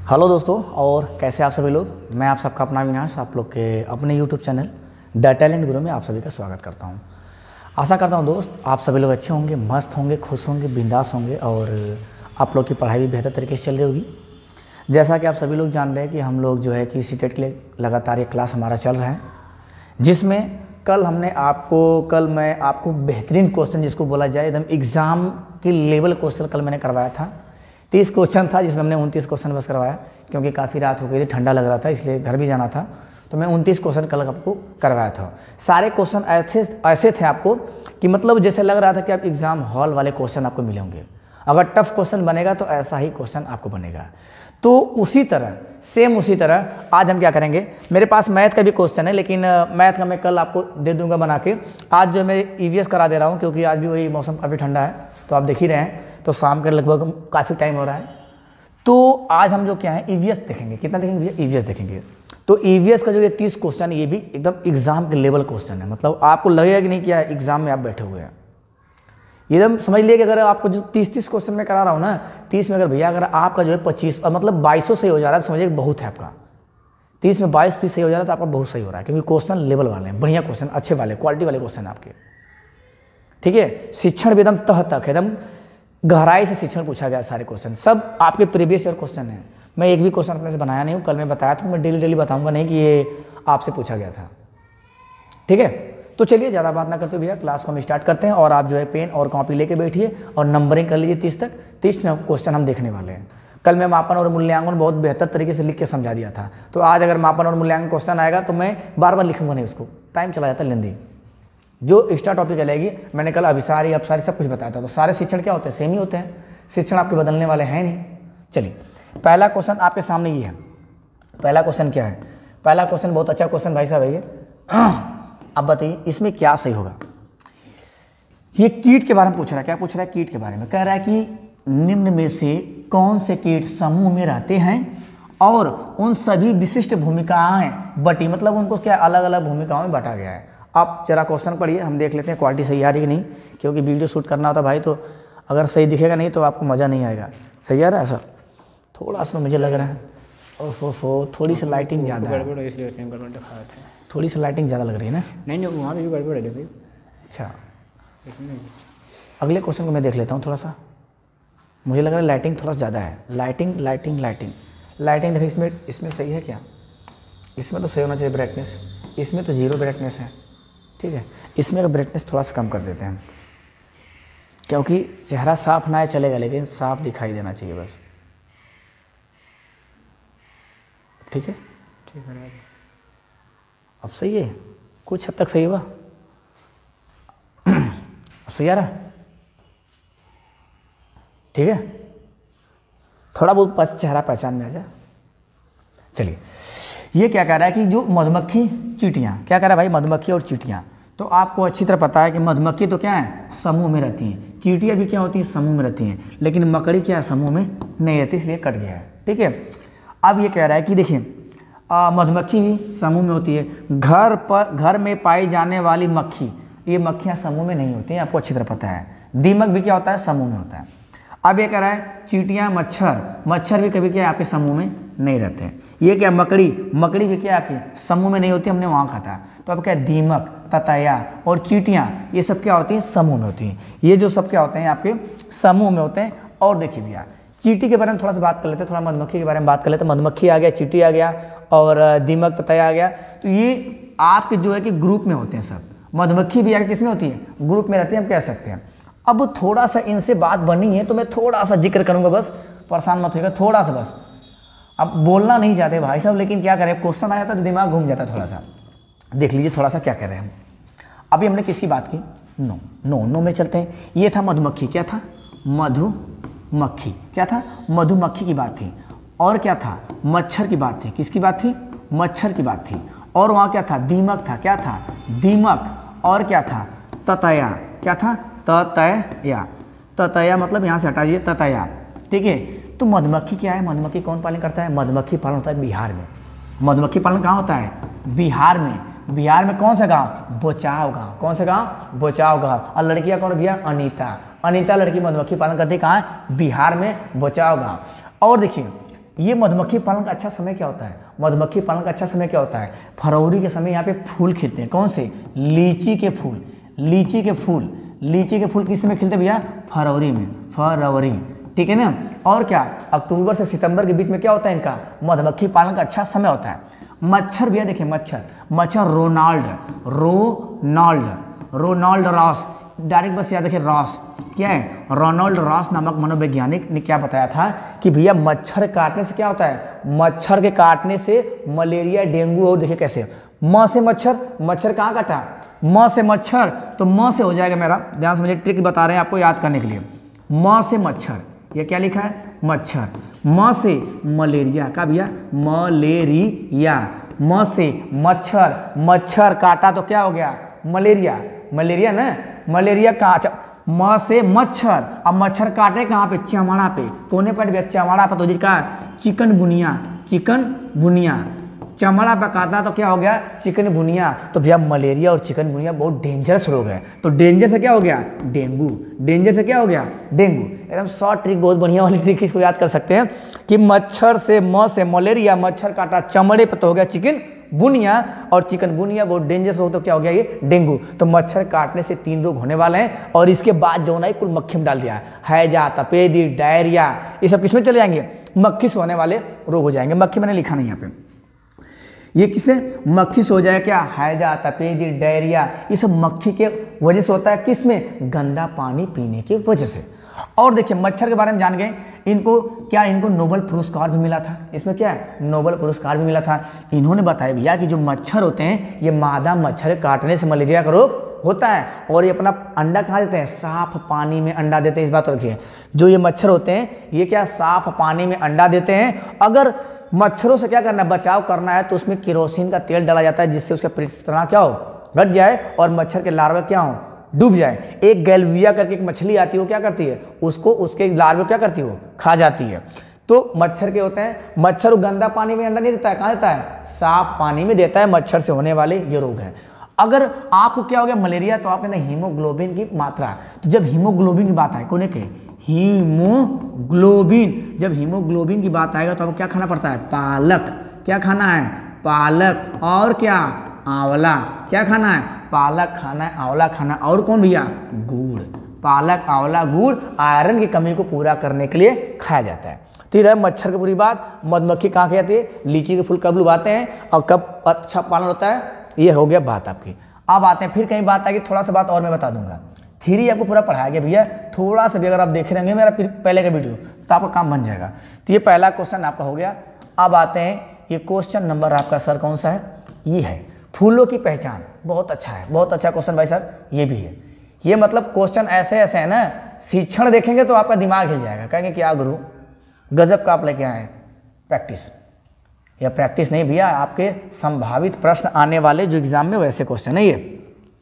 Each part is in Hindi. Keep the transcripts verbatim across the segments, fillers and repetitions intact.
हेलो दोस्तों, और कैसे आप सभी लोग। मैं आप सबका अपना अविनाश आप लोग के अपने यूट्यूब चैनल द टैलेंट गुरु में आप सभी का स्वागत करता हूं। आशा करता हूं दोस्त आप सभी लोग अच्छे होंगे, मस्त होंगे, खुश होंगे, बिंदास होंगे और आप लोग की पढ़ाई भी बेहतर तरीके से चल रही होगी। जैसा कि आप सभी लोग जान रहे हैं कि हम लोग जो है कि सीटेट के लिए लगातार ये क्लास हमारा चल रहा है, जिसमें कल हमने आपको कल मैं आपको बेहतरीन क्वेश्चन जिसको बोला जाए एकदम एग्ज़ाम की लेवल क्वेश्चन कल मैंने करवाया था। तीस क्वेश्चन था जिसमें हमने उनतीस क्वेश्चन बस करवाया, क्योंकि काफ़ी रात हो गई थी, ठंडा लग रहा था, इसलिए घर भी जाना था, तो मैं उनतीस क्वेश्चन कल आपको करवाया था। सारे क्वेश्चन ऐसे ऐसे थे आपको कि मतलब जैसे लग रहा था कि आप एग्ज़ाम हॉल वाले क्वेश्चन आपको मिले होंगे। अगर टफ क्वेश्चन बनेगा तो ऐसा ही क्वेश्चन आपको बनेगा। तो उसी तरह सेम उसी तरह आज हम क्या करेंगे, मेरे पास मैथ का भी क्वेश्चन है, लेकिन मैथ का मैं कल आपको दे दूंगा बना के। आज जो मैं ईवीएस करा दे रहा हूँ, क्योंकि आज भी वही मौसम काफ़ी ठंडा है, तो आप देख ही रहे हैं, तो शाम के लगभग काफ़ी टाइम हो रहा है। तो आज हम जो क्या है ईवीएस देखेंगे। कितना देखेंगे भैया? ईवीएस देखेंगे। तो ईवीएस का जो ये तीस क्वेश्चन है, ये भी एकदम एग्जाम के लेवल क्वेश्चन है। मतलब आपको लगेगा कि नहीं क्या एग्जाम में आप बैठे हुए हैं, एकदम समझ लिए कि अगर आपको जो तीस तीस क्वेश्चन में करा रहा हूँ ना, तीस में अगर भैया अगर आपका जो है पच्चीस और मतलब बाईसों सही हो जा रहा है तो समझिए बहुत है आपका। तीस में बाईस भी सही हो जा रहा है तो आपका बहुत सही हो रहा है, क्योंकि क्वेश्चन लेवल वाले हैं, बढ़िया क्वेश्चन, अच्छे वाले, क्वालिटी वाले क्वेश्चन आपके। ठीक है, शिक्षण भी एकदम तह तक एकदम गहराई से शिक्षण पूछा गया। सारे क्वेश्चन सब आपके प्रीवियस ईयर क्वेश्चन हैं। मैं एक भी क्वेश्चन अपने से बनाया नहीं हूँ, कल मैं बताया था, मैं डेली डेली बताऊंगा नहीं कि ये आपसे पूछा गया था। ठीक है, तो चलिए ज़्यादा बात ना करते भैया क्लास को हम स्टार्ट करते हैं। और आप जो है पेन और कॉपी लेके बैठिए और नंबरिंग कर लीजिए तीस तक। तीस क्वेश्चन हम देखने वाले हैं। कल मैं मापन और मूल्यांकन बहुत बेहतर तरीके से लिख के समझा दिया था, तो आज अगर मापन और मूल्यांकन क्वेश्चन आएगा तो मैं बार बार लिखूंगा नहीं, उसको टाइम चला जाता है लेंदी। जो एक्स्ट्रा टॉपिक रहेगी, मैंने कल अभिसारी अपसारी सब कुछ बताया था। तो सारे शिक्षण क्या होते हैं? सेम ही होते हैं, शिक्षण आपके बदलने वाले हैं नहीं। चलिए पहला क्वेश्चन आपके सामने ये है। पहला क्वेश्चन क्या है? पहला क्वेश्चन बहुत अच्छा क्वेश्चन भाई साहब है ये। अब बताइए इसमें क्या सही होगा। ये कीट के बारे में पूछ रहा है। क्या पूछ रहा है? कीट के बारे में कह रहा है कि निम्न में से कौन से कीट समूह में रहते हैं और उन सभी विशिष्ट भूमिकाएं बटी, मतलब उनको क्या अलग अलग भूमिकाओं में बांटा गया है। आप जरा क्वेश्चन पढ़िए, हम देख लेते हैं क्वालिटी सही आ रही कि नहीं, क्योंकि वीडियो शूट करना होता भाई, तो अगर सही दिखेगा नहीं तो आपको मज़ा नहीं आएगा। सही आ रहा है सर? थोड़ा सा मुझे लग रहा है ओफो फो थोड़ी सी लाइटिंग ज़्यादा है, इसलिए सेम गड़बड़ दिखा रहे थे। थोड़ी सी लाइटिंग ज़्यादा लग रही है ना? नहीं नहीं वहाँ भी गड़बड़ है भाई। अच्छा, अगले क्वेश्चन को मैं देख लेता हूँ थोड़ा सा। मुझे लग रहा है लाइटिंग थोड़ा ज़्यादा है। लाइटिंग लाइटिंग लाइटिंग लाइटिंग देखिए, इसमें इसमें सही है क्या? इसमें तो सही होना चाहिए ब्राइटनेस, इसमें तो जीरो ब्राइटनेस है। ठीक है, इसमें का ब्राइटनेस थोड़ा सा कम कर देते हैं, क्योंकि चेहरा साफ ना है चलेगा, लेकिन साफ दिखाई देना चाहिए बस। ठीक है, ठीक है, अब सही है, कुछ हद तक सही हुआ। अब सही आ रहा है? ठीक है, थोड़ा बहुत चेहरा पहचान में आ जाए। चलिए, ये क्या कह रहा है कि जो मधुमक्खी चींटियाँ, क्या कह रहा है भाई? मधुमक्खी और चींटियाँ। तो आपको अच्छी तरह पता है कि मधुमक्खी तो क्या है, समूह में रहती हैं। चींटियाँ भी क्या होती हैं, समूह में रहती हैं। लेकिन मकड़ी क्या है, समूह में नहीं रहती, इसलिए कट गया है। ठीक है, अब ये कह रहा है कि देखिए मधुमक्खी भी समूह में होती है। घर पर घर में पाई जाने वाली मक्खी, ये मक्खियाँ समूह में नहीं होती हैं, आपको अच्छी तरह पता है। दीमक भी क्या होता है, समूह में होता है। अब ये कह रहा है चींटियाँ, मच्छर, मच्छर भी कभी क्या आपके समूह में नहीं रहते हैं। ये क्या मकड़ी, मकड़ी भी क्या आपकी समूह में नहीं होती, हमने वहाँ काटा। तो अब क्या दीमक, ततैया और चींटियाँ, ये सब क्या होती हैं, समूह में होती हैं। ये जो सब क्या होते हैं आपके समूह में होते हैं। और देखिए भैया चींटी के बारे में थोड़ा सा बात कर लेते हैं, थोड़ा मधुमक्खी के बारे में बात कर लेते हैं। मधुमक्खी आ गया, चींटी आ गया और दीमक, ततैया आ गया। तो ये आपके जो है कि ग्रुप में होते हैं सब। मधुमक्खी भी आगे किस में होती है, ग्रुप में रहती है, हम कह सकते हैं। अब थोड़ा सा इनसे बात बनी है तो मैं थोड़ा सा जिक्र करूंगा, बस परेशान मत होइएगा, थोड़ा सा बस। अब बोलना नहीं चाहते भाई साहब, लेकिन क्या करें, क्वेश्चन आ जाता तो दिमाग घूम जाता थोड़ा सा। देख लीजिए थोड़ा सा क्या कह रहे हैं हम। अभी हमने किसकी बात की? नो नो नो में चलते हैं। ये था मधुमक्खी, क्या था? मधुमक्खी। क्या था? मधुमक्खी की बात थी। और क्या था? मच्छर की बात थी। किसकी बात थी? मच्छर की बात थी। और वहाँ क्या था? दीमक था। क्या था? दीमक। और क्या था? ततैया। क्या था? ततैया। ततैया मतलब यहाँ से हटा दीजिए, ततैया। ठीक है, तो मधुमक्खी क्या है? मधुमक्खी कौन पालन करता है? मधुमक्खी पालन होता है बिहार में। मधुमक्खी पालन कहाँ होता है? बिहार में। बिहार में कौन सा गांव? बोचाव गांव। कौन सा गांव? बोचाव गांव। और लड़कियां कौन भैया? अनीता। अनीता लड़की मधुमक्खी पालन करती है कहाँ? बिहार में, बोचाव गांव। और देखिए ये मधुमक्खी पालन का अच्छा समय क्या होता है? मधुमक्खी पालन का अच्छा समय क्या होता है? फरवरी के समय यहाँ पे फूल खिलते हैं। कौन से? लीची के फूल। लीची के फूल लीची के फूल किस समय खिलते हैं भैया? फरवरी में। फरवरी, ठीक है ना। और क्या, अक्टूबर से सितंबर के बीच में क्या होता है इनका? मधुमक्खी पालन का अच्छा समय होता है। मच्छर भैया देखिए, मच्छर मच्छर Ronald Ronald Ronald Ross, direct बस याद रखिए रॉस क्या है? रोनाल्ड रॉस नामक मनोवैज्ञानिक ने क्या बताया था कि भैया मच्छर काटने से क्या होता है? मच्छर के काटने से मलेरिया, डेंगू, और देखिए कैसे म से मच्छर, मच्छर कहाँ काटा? म से मच्छर, तो म से हो जाएगा मेरा, ध्यान समझिए, ट्रिक बता रहे हैं आपको याद करने के लिए। म से मच्छर, ये क्या लिखा है? मच्छर। म से मलेरिया का भैया? मलेरिया। म से मच्छर, मच्छर काटा तो क्या हो गया? मलेरिया। मलेरिया ना, मलेरिया कहाँ? म से मच्छर, अब मच्छर काटे कहाँ पे? चमड़ा पे। कोने पर भैया? चमड़ा पर। तो जिसका चिकन बुनिया, चिकन बुनिया, चमड़ा पर काटा तो क्या हो गया? चिकन बुनिया। तो भैया मलेरिया और चिकन बुनिया बहुत डेंजरस रोग है। तो डेंजर से क्या हो गया? डेंगू। डेंजर से क्या हो गया? डेंगू। एकदम शॉर्ट ट्रिक, बहुत बढ़िया वाली ट्रिक, इसको याद कर सकते हैं कि मच्छर से, म से मलेरिया, मच्छर काटा चमड़े पर तो हो गया चिकन बुनिया, और चिकन बुनिया बहुत डेंजरस हो तो क्या हो गया? ये डेंगू। तो मच्छर काटने से तीन रोग होने वाले हैं, और इसके बाद जो ना कुल मक्खी में डाल दिया, हैजा, तपेदी, डायरिया, ये सब किसमें चले जाएंगे? मक्खी से होने वाले रोग हो जाएंगे। मक्खी मैंने लिखा नहीं यहाँ पे, ये किससे? मक्खी से हो जाए क्या? हैजा, तपेदी, डायरिया, ये सब मक्खी के वजह से होता है। किसमें? गंदा पानी पीने की वजह से। और देखिए मच्छर के बारे में जान गए, इनको क्या, इनको नोबेल पुरस्कार भी मिला था। इसमें क्या है? नोबेल पुरस्कार भी मिला था। इन्होंने बताया भैया कि जो मच्छर होते हैं, ये मादा मच्छर काटने से मलेरिया का रोग होता है, और ये अपना अंडा कहाँ देते हैं? साफ पानी में अंडा देते हैं। इस बात को रखिए, जो ये मच्छर होते हैं ये क्या? साफ पानी में अंडा देते हैं। अगर मच्छरों से क्या करना है? बचाव करना है, तो उसमें केरोसिन का तेल डाला जाता है, जिससे उसका पृष्ठतनाव क्या हो? घट जाए, और मच्छर के लार्वा क्या हो? डूब जाए। एक गैल्विया करके एक मछली आती है, वो क्या करती है? उसको, उसके लार्वे क्या करती है? वो खा जाती है। तो मच्छर के होते हैं, मच्छर गंदा पानी में अंडा नहीं देता है, कहाँ देता है? साफ पानी में देता है। मच्छर से होने वाले ये रोग है। अगर आपको क्या हो गया? मलेरिया, तो आपने हीमोग्लोबिन की मात्रा, तो जब हीमोग्लोबिन की बात आए, कोने के? हीमोग्लोबिन, जब हीमोग्लोबिन की बात आएगा तो आपको क्या खाना पड़ता है? पालक। क्या खाना है? पालक। और क्या? आंवला। क्या खाना है? पालक खाना है, आंवला खाना है। और कौन भैया? गुड़। पालक, आंवला, गुड़ आयरन की कमी को पूरा करने के लिए खाया जाता है। तो ये मच्छर की पूरी बात। मधुमक्खी कहाँ की जाती है? लीची के फूल कब लुभाते हैं और कब अच्छा पालन होता है, ये हो गया बात आपकी। अब आते हैं, फिर कहीं बात आएगी, थोड़ा सा बात और मैं बता दूंगा। थ्री आपको पूरा पढ़ाया गया भैया, थोड़ा सा भी अगर आप देख रहेंगे मेरा पहले का वीडियो, तो आपका काम बन जाएगा। तो ये पहला क्वेश्चन आपका हो गया। अब आते हैं, ये क्वेश्चन नंबर आपका सर कौन सा है? ये है फूलों की पहचान। बहुत अच्छा है, बहुत अच्छा क्वेश्चन भाई साहब, ये भी है। ये मतलब क्वेश्चन ऐसे ऐसे है ना, शिक्षण देखेंगे तो आपका दिमाग हिल जाएगा, कहेंगे क्या गुरु गजब का आप लेके आए प्रैक्टिस। या प्रैक्टिस नहीं भैया, आपके संभावित प्रश्न आने वाले जो एग्जाम में वैसे क्वेश्चन है ये।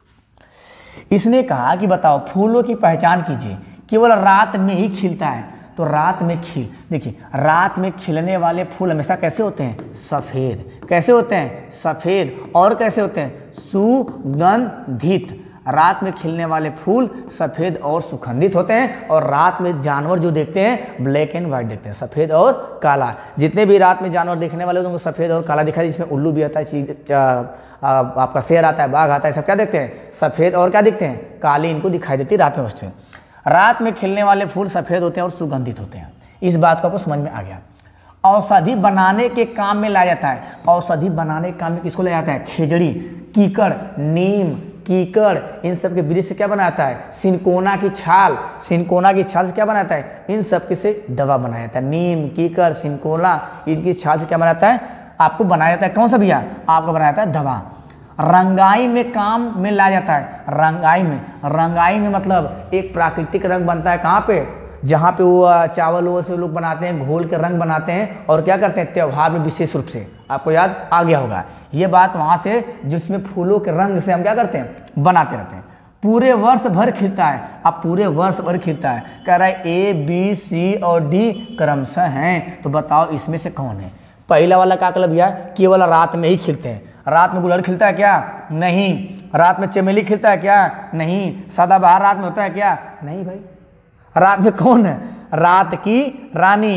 इसने कहा कि बताओ फूलों की पहचान कीजिए, केवल रात में ही खिलता है। तो रात में खिल, देखिए रात में खिलने वाले फूल हमेशा कैसे होते हैं? सफ़ेद। कैसे होते हैं? सफ़ेद। और कैसे होते हैं? सुगंधित। रात में खिलने वाले फूल सफ़ेद और सुगंधित होते हैं। और रात में जानवर जो देखते हैं ब्लैक एंड वाइट देखते हैं, सफ़ेद और काला। जितने भी रात में जानवर देखने वाले उनको सफ़ेद और काला दिखाई, जिसमें उल्लू भी आता है, चीज आपका शेर आता है, बाघ आता है, सब क्या देखते हैं? सफ़ेद और क्या दिखते हैं? काली इनको दिखाई देती है रात में वस्तुएं। रात में खिलने वाले फूल सफ़ेद होते हैं और सुगंधित होते हैं। इस बात को आपको समझ में आ गया। औषधि बनाने के काम में लाया जाता है। औषधि बनाने के काम में किसको लाया जाता है? खेजड़ी, कीकड़, नीम, कीकड़, इन सब के वृक्ष से क्या बनाता है? सिनकोना की छाल। सिनकोना की छाल से क्या बनाता है? इन सब के से दवा बनाया जाता है। नीम, कीकड़, सिनकोना, इनकी छाल से क्या बनाता है? आपको बनाया जाता है। कौन सा भैया? आपको बनाया जाता है दवा। रंगाई में काम में लाया जाता है। रंगाई में, रंगाई में मतलब एक प्राकृतिक रंग बनता है। कहाँ पे? जहाँ पे वो चावल वो से लोग बनाते हैं, घोल के रंग बनाते हैं और क्या करते हैं? त्योहार में विशेष रूप से, आपको याद आ गया होगा ये बात वहाँ से, जिसमें फूलों के रंग से हम क्या करते हैं? बनाते रहते हैं। पूरे वर्ष भर खिलता है। अब पूरे वर्ष भर खिलता है, कह रहा है ए बी सी और डी क्रमशः हैं। तो बताओ इसमें से कौन है? पहला वाला क्या मतलब भैया? केवल रात में ही खिलते हैं। रात में गुड़हल खिलता है क्या? नहीं। रात में चमेली खिलता है क्या? नहीं। सदाबहार रात में होता है क्या? नहीं भाई। रात में कौन है? रात की रानी।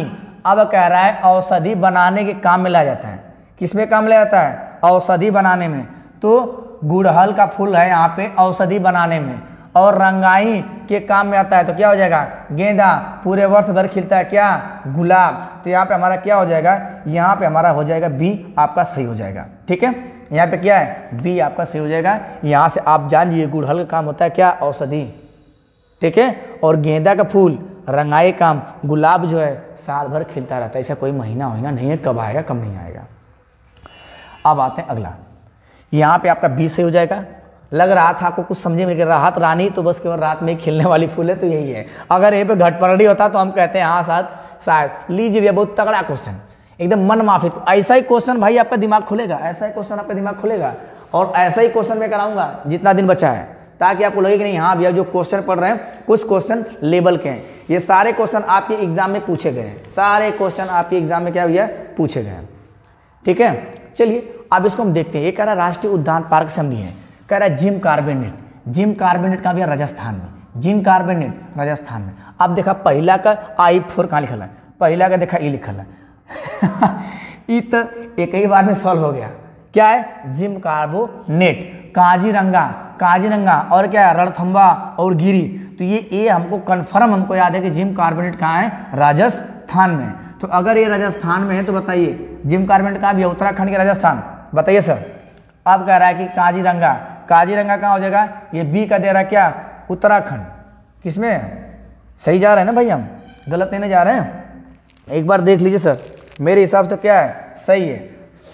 अब कह रहा है औषधि बनाने के काम में लाया जाता है। किस में काम लिया जाता है? औषधि बनाने में। तो गुड़हल का फूल है यहाँ पे औषधि बनाने में, और रंगाई के काम में आता है तो क्या हो जाएगा? गेंदा। पूरे वर्ष भर खिलता है क्या? गुलाब। तो यहाँ पे हमारा क्या हो जाएगा? यहाँ पे हमारा हो जाएगा बी आपका सही हो जाएगा। ठीक है, यहाँ पे क्या है? बी आपका सही हो जाएगा। यहाँ से आप जान लीजिए गुड़हल का काम होता है क्या? औषधि। ठीक है, और गेंदा का फूल रंगाई काम, गुलाब जो है साल भर खिलता रहता है, ऐसा कोई महीना महीना नहीं है कब आएगा कब नहीं आएगा। अब आते हैं अगला, यहाँ पे आपका बी सही हो जाएगा। लग रहा था आपको कुछ समझे में, राहत रानी तो बस केवल रात में खिलने वाली फूल है, तो यही है। अगर ये पे घटपरड़ी होता तो हम कहते हैं हाँ साथ शायद। लीजिए भैया, बहुत तगड़ा क्वेश्चन, एकदम मन माफिक। ऐसा ही क्वेश्चन भाई आपका दिमाग खुलेगा, ऐसा ही क्वेश्चन आपका दिमाग खुलेगा, और ऐसा ही क्वेश्चन मैं कराऊंगा जितना दिन बचा है, ताकि आपको लगे कि नहीं हाँ भैया जो क्वेश्चन पढ़ रहे हैं कुछ क्वेश्चन लेवल के हैं। ये सारे क्वेश्चन आपके एग्जाम में पूछे गए हैं, सारे क्वेश्चन आपके एग्जाम में क्या भैया पूछे गए हैं। ठीक है, चलिए अब इसको हम देखते हैं। ये कह रहा है राष्ट्रीय उद्यान पार्क से हम लिए हैं, कह रहा है जिम कार्बेनेट। जिम कार्बेनेट कहाँ भैया? राजस्थान में। जिम कार्बेनेट राजस्थान में। अब देखा पहला का आई फोर कहाँ लिखल है? पहला का देखा ई लिखल है ई तो एक ही बार में सॉल्व हो गया। क्या है? Gym carbonate. काजीरंगा, काजीरंगा और क्या है? रणथंबा और गिरी। तो ये ए हमको कंफर्म हमको याद है कि जिम कार्बोनेट कहाँ है? राजस्थान में। तो अगर ये राजस्थान में है तो बताइए जिम कार्बोनेट कहाँ भी है? उत्तराखंड के राजस्थान। बताइए सर। अब कह रहा है कि काजीरंगा, काजीरंगा कहाँ हो जाएगा? ये बी का दे रहा है क्या? उत्तराखंड। किसमें सही जा रहे हैं ना भाई, हम गलत नहीं जा रहे हैं? एक बार देख लीजिए सर, मेरे हिसाब से तो क्या है? सही है।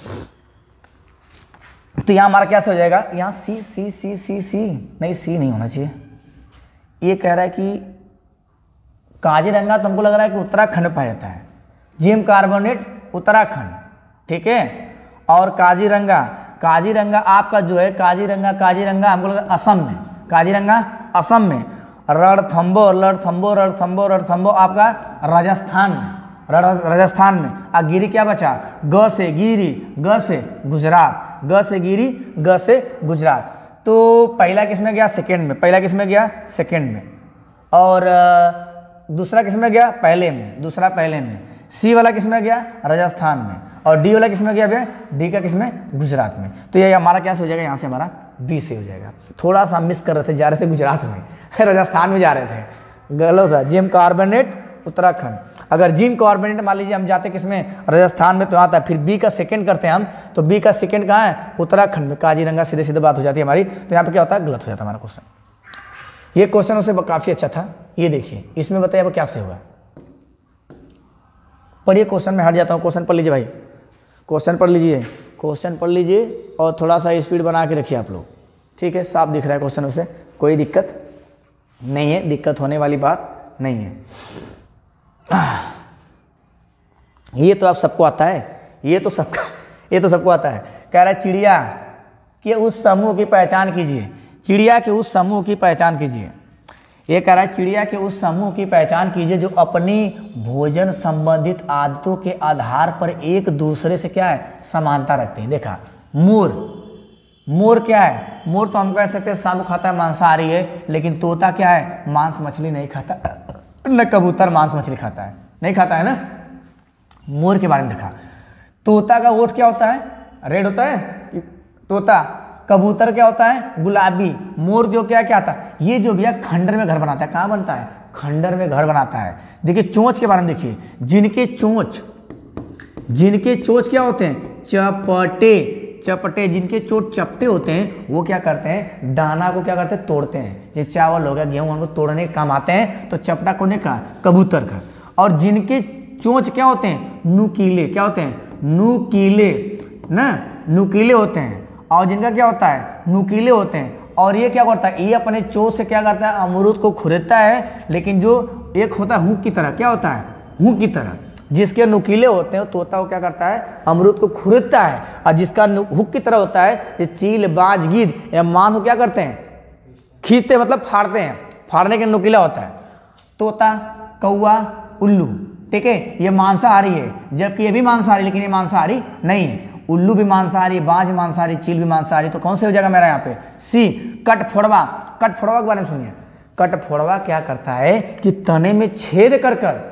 तो यहाँ हमारा क्या से हो जाएगा? यहाँ सी सी सी सी सी नहीं, सी नहीं होना चाहिए। ये कह रहा है कि काजीरंगा तो हमको लग रहा है कि उत्तराखंड में पाया जाता है, जिम कार्बोनेट उत्तराखंड। ठीक है, और काजीरंगा, काजीरंगा आपका जो है काजीरंगा, काजीरंगा हमको लगा असम में, काजीरंगा असम में। रणथंबो, रणथंबो रणथंबो रणथंबो आपका राजस्थान में, राजस्थान में। और गिरी क्या बचा? ग से गिरी, ग से गुजरात, ग से गिरी, ग से गुजरात। तो पहला किस में गया? सेकंड में। पहला किस में गया? सेकंड में। और दूसरा किस में गया? पहले में। दूसरा पहले में। सी वाला किस में गया? राजस्थान में। और डी वाला किस में गया भैया? डी का किस में? गुजरात में। तो ये हमारा क्या से हो जाएगा? यहाँ से हमारा बी से हो जाएगा। थोड़ा सा मिस कर रहे थे, जा रहे थे गुजरात में, राजस्थान में जा रहे थे, गलत था। Jim Corbett Uttarakhand. अगर जिम कार्बोनेट मान लीजिए हम जाते किस में? राजस्थान में, तो आता है। फिर बी का सेकंड करते हैं हम, तो बी का सेकंड कहाँ है? उत्तराखंड में। काजीरंगा सीधे सीधे बात हो जाती है हमारी। तो यहाँ पे क्या होता है? गलत हो जाता है हमारा क्वेश्चन। ये क्वेश्चन उससे काफी अच्छा था। ये देखिए इसमें बताइए अब क्या से हुआ। पढ़िए, क्वेश्चन में हट जाता हूँ। क्वेश्चन पढ़ लीजिए भाई, क्वेश्चन पढ़ लीजिए, क्वेश्चन पढ़ लीजिए और थोड़ा सा स्पीड बना के रखिए आप लोग। ठीक है, साफ दिख रहा है क्वेश्चन से, कोई दिक्कत नहीं है, दिक्कत होने वाली बात नहीं है। ये तो आप सबको आता है, ये तो सबका ये तो सबको आता है। कह रहा है चिड़िया के उस समूह की पहचान कीजिए, चिड़िया के उस समूह की पहचान कीजिए। ये कह रहा है चिड़िया के उस समूह की पहचान कीजिए जो अपनी भोजन संबंधित आदतों के आधार पर एक दूसरे से क्या है? समानता रखते हैं। देखा, मोर, मोर क्या है? मोर तो हम कह सकते हैं सांप खाता है, मांसाहारी है। लेकिन तोता क्या है? मांस मछली नहीं खाता, न कबूतर मांस मछली खाता है, नहीं खाता है ना। मोर के बारे में देखा, तोता का ओठ क्या होता है? रेड होता है तोता। कबूतर क्या होता है? गुलाबी। मोर जो क्या क्या आता है? ये जो भैया खंडर में घर बनाता है। कहाँ बनता है? खंडर में घर बनाता है। देखिए चोंच के बारे में देखिए, जिनके चोंच, जिनके चोंच क्या होते हैं? चपटे, चपटे। जिनके चोट चपटे होते हैं वो क्या करते हैं? दाना को क्या करते हैं? तोड़ते हैं। जैसे चावल हो गया, गेहूं, उनको तोड़ने के काम आते हैं। तो चपटा कोने का? कबूतर का। और जिनके चोंच क्या होते हैं? नुकीले। क्या होते हैं? नुकीले ना, नुकीले होते हैं। और जिनका क्या होता है? नुकीले होते हैं। और ये क्या करता है? ये अपने चोंच से क्या करता है? अमरूद को खुरेदता है। लेकिन जो एक होता है हुक की तरह, क्या होता है? हुक की तरह। जिसके नुकीले होते हैं तोता वो क्या करता है? अमरूद को खुरेदता है। और जिसका हुक की तरह होता है, ये चील, बाज, गिद्ध या मांस को क्या करते हैं? खींचते, मतलब फाड़ते हैं। फाड़ने के नुकीला होता है। तोता, कौवा, उल्लू, ठीक है, ये मांसाहारी है। जबकि ये भी मांसाहारी, लेकिन ये मांसाहारी नहीं है। उल्लू भी मांसाहारी, बाज मांसाहारी, चील भी मांसाहारी। तो कौन से हो जाएगा मेरा यहाँ पे? सी, कटफोड़वा। कटफोड़वा के बारे में सुनिए। कटफोड़वा क्या करता है कि तने में छेद कर कर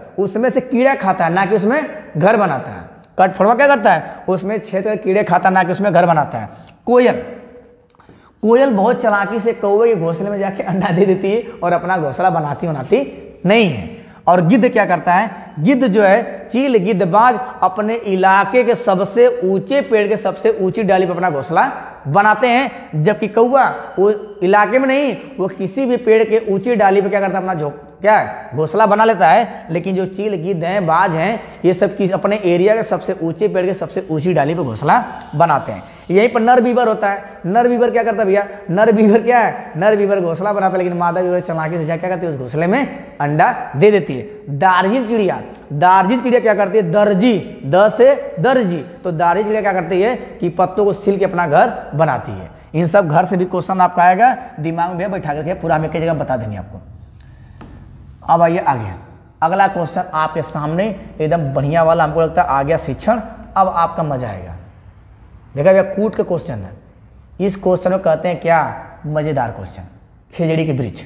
उसमें से कीड़ा खाता है, ना कि उसमें घर बनाता है। कठफोड़वा क्या करता है, उसमें छेद कर कीड़े खाता है, ना कि उसमें घर बनाता है। कोयल कोयल बहुत चालाकी से कौवे के घोंसले में जाके अंडा दे देती है और अपना घोंसला बनाती बनाती नहीं है। और गिद्ध क्या करता है, गिद्ध जो है चील गिद्धबाज अपने इलाके के सबसे ऊंचे पेड़ के सबसे ऊंची डाली पर अपना घोंसला बनाते हैं, जबकि कौवा वो इलाके में नहीं, वो किसी भी पेड़ के ऊंची डाली पर क्या करता है, अपना झोंक क्या है घोंसला बना लेता है। लेकिन जो चील गिद्ध हैं बाज हैं ये सब किस अपने एरिया के सबसे ऊंचे पेड़ के सबसे ऊंची डाली पर घोंसला बनाते हैं। यहीं पर नर बीवर होता है। नर बीवर क्या करता है भैया, नर बीवर क्या है, नर बीवर घोंसला बनाता है, लेकिन मादा बीवर चालाकी से क्या करती है, उस घोंसले में अंडा दे देती है। दार्जिल चिड़िया दार्जिल चिड़िया क्या करती है, दर्जी द से दर्जी, तो दार्जिल चिड़िया क्या करती है कि पत्तों को सिल के अपना घर बनाती है। इन सब घर से भी क्वेश्चन आपका आएगा, दिमाग में बैठा करके पूरा हम एक जगह बता देंगे आपको। अब आइए आगे, अगला क्वेश्चन आपके सामने एकदम बढ़िया वाला हमको लगता है आ गया शिक्षण। अब आपका मजा आएगा। देखा भैया कूट का क्वेश्चन है, इस क्वेश्चन को कहते हैं क्या, मजेदार क्वेश्चन, खेजड़ी के वृक्ष।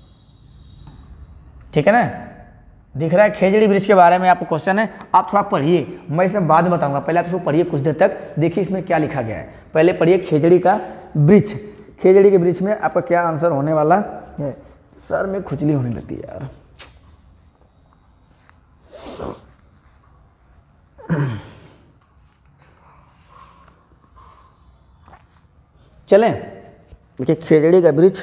ठीक है ना, दिख रहा है खेजड़ी वृक्ष के बारे में आपको क्वेश्चन है। आप थोड़ा पढ़िए, मैं इसमें बाद में बताऊंगा, पहले आप इसको पढ़िए कुछ देर तक, देखिए इसमें क्या लिखा गया है। पहले पढ़िए खेजड़ी का वृक्ष। खेजड़ी के वृक्ष में आपका क्या आंसर होने वाला है। सर में खुजली होने लगती है यार। चलें, देखिए खेजड़ी का वृक्ष।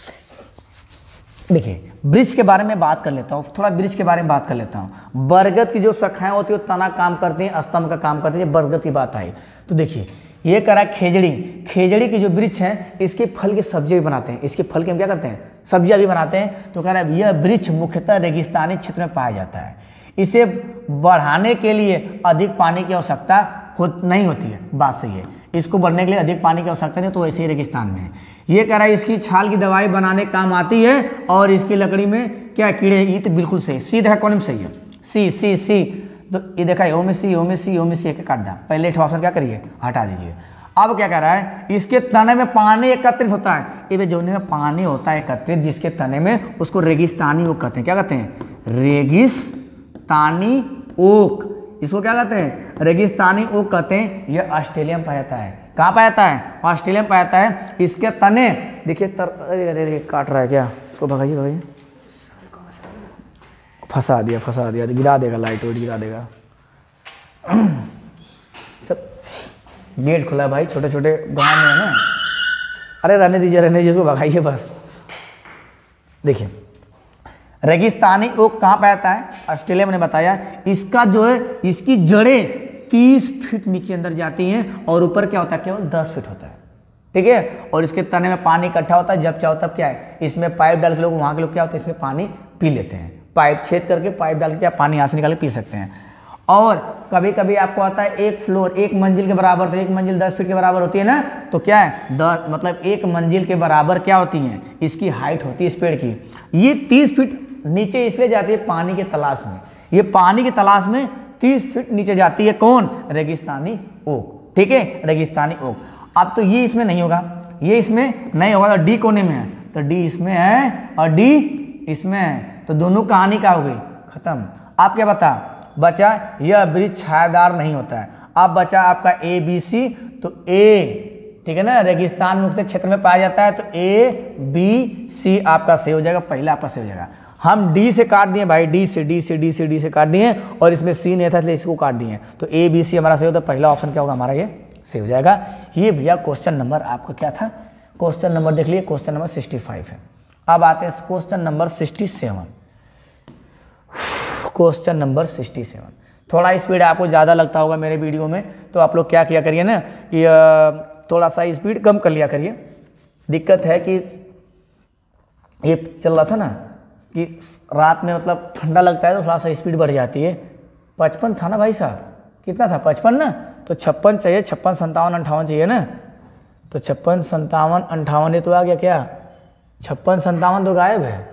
देखिए वृक्ष के बारे में बात कर लेता हूँ, थोड़ा वृक्ष के बारे में बात कर लेता हूँ। बरगद की जो शाखाएं होती है वो तना काम करती हैं, स्तंभ का काम करती है। बरगद की बात आई तो देखिए ये करा खेजड़ी। खेजड़ी की जो वृक्ष है इसके फल की सब्जी भी बनाते हैं, इसके फल के हम क्या करते हैं, सब्जियां भी बनाते हैं। तो कह रहा है यह वृक्ष मुख्यतः रेगिस्तानी क्षेत्र में पाया जाता है। इसे बढ़ाने के लिए अधिक पानी की आवश्यकता हो नहीं होती है, बात सही है। इसको बढ़ने के लिए अधिक पानी की आवश्यकता नहीं, तो ऐसे ही रेगिस्तान में है। ये कह रहा है इसकी छाल की दवाई बनाने काम आती है और इसकी लकड़ी में क्या कीड़े, ये तो बिल्कुल सही, सी देखा कौन में सही है, सी सी सी। तो ये देखा ओ में सी ओ में सी ओ में सी एक काट दिया, पहले ऑप्शन क्या करिए हटा दीजिए। अब क्या कह रहा है, इसके तने में पानी एकत्रित होता है। ये जोने में पानी होता है एकत्रित जिसके तने में, उसको रेगिस्तानी ओक कहते हैं। क्या कहते हैं, रेगिस्तानी ओक। इसको क्या कहते हैं, रेगिस्तानी ओक कहते हैं। यह ऑस्ट्रेलिया में पाया जाता है। कहाँ पाया जाता है, ऑस्ट्रेलिया में पाया जाता है। इसके तने देखिए तर, अरे अरे अरे काट रहा है क्या, इसको भगाइए भगाइए, फंसा दिया फंसा दिया, गिरा देगा, लाइट वाइट गिरा देगा। सब गेट खुला भाई, छोटे छोटे गाँव में है ना। अरे रहने दीजिए रहने दीजिए, इसको भगाइए बस। देखिए रेगिस्तानी ओक कहाँ पाया जाता है, ऑस्ट्रेलिया में बताया। इसका जो है इसकी जड़ें तीस फीट नीचे अंदर जाती हैं और ऊपर क्या होता है, केवल दस फीट होता है। ठीक है, और इसके तने में पानी इकट्ठा होता है। जब चाहो तब क्या है, इसमें पाइप डाल के लोग वहाँ के लोग क्या होता है, इसमें पानी पी लेते हैं। पाइप छेद करके पाइप डाल के क्या पानी यहाँ से निकाल के पी सकते हैं। और कभी कभी आपको आता है एक फ्लोर एक मंजिल के बराबर, तो एक मंजिल दस फीट के बराबर होती है ना, तो क्या है दस मतलब एक मंजिल के बराबर क्या होती है, इसकी हाइट होती है इस पेड़ की। ये तीस फीट नीचे इसलिए जाती है पानी के तलाश में, ये पानी की तलाश में तीस फीट नीचे जाती है। कौन, रेगिस्तानी ओक। ठीक है, रेगिस्तानी ओक। अब तो ये इसमें नहीं होगा, ये इसमें नहीं होगा, तो डी कोने में है, तो डी इसमें है और डी इसमें है, तो दोनों कहानी क्या हो गई, खत्म। आप क्या बता बचा, यह वृक्ष छायादार नहीं होता है। अब बचा आपका ए बी सी, तो ए ठीक है ना, रेगिस्तान मुक्त क्षेत्र में पाया जाता है, तो ए बी सी आपका सही हो जाएगा, पहला आपका सही हो जाएगा। हम डी से काट दिए भाई, डी से डी से डी से डी से काट दिए और इसमें सी नहीं था इसलिए इसको काट दिए, तो ए बी सी हमारा सही होता है। पहला ऑप्शन क्या होगा हमारा, ये सही हो जाएगा। ये भैया क्वेश्चन नंबर आपका क्या था, क्वेश्चन नंबर देख लिए, क्वेश्चन नंबर सिक्सटी फाइव है। अब आते हैं question number sixty seven. Question number sixty seven, थोड़ा स्पीड आपको ज़्यादा लगता होगा मेरे वीडियो में, तो आप लोग क्या किया करिए ना कि थोड़ा सा स्पीड कम कर लिया करिए। दिक्कत है कि ये चल रहा था ना कि रात में मतलब ठंडा लगता है तो थोड़ा सा स्पीड बढ़ जाती है। पचपन था ना भाई साहब, कितना था पचपन ना, तो छप्पन चाहिए, छप्पन संतावन अंठावन चाहिए ना, तो छप्पन संतावन अंठावन ये तो आ गया क्या, छप्पन संतावन तो गायब है।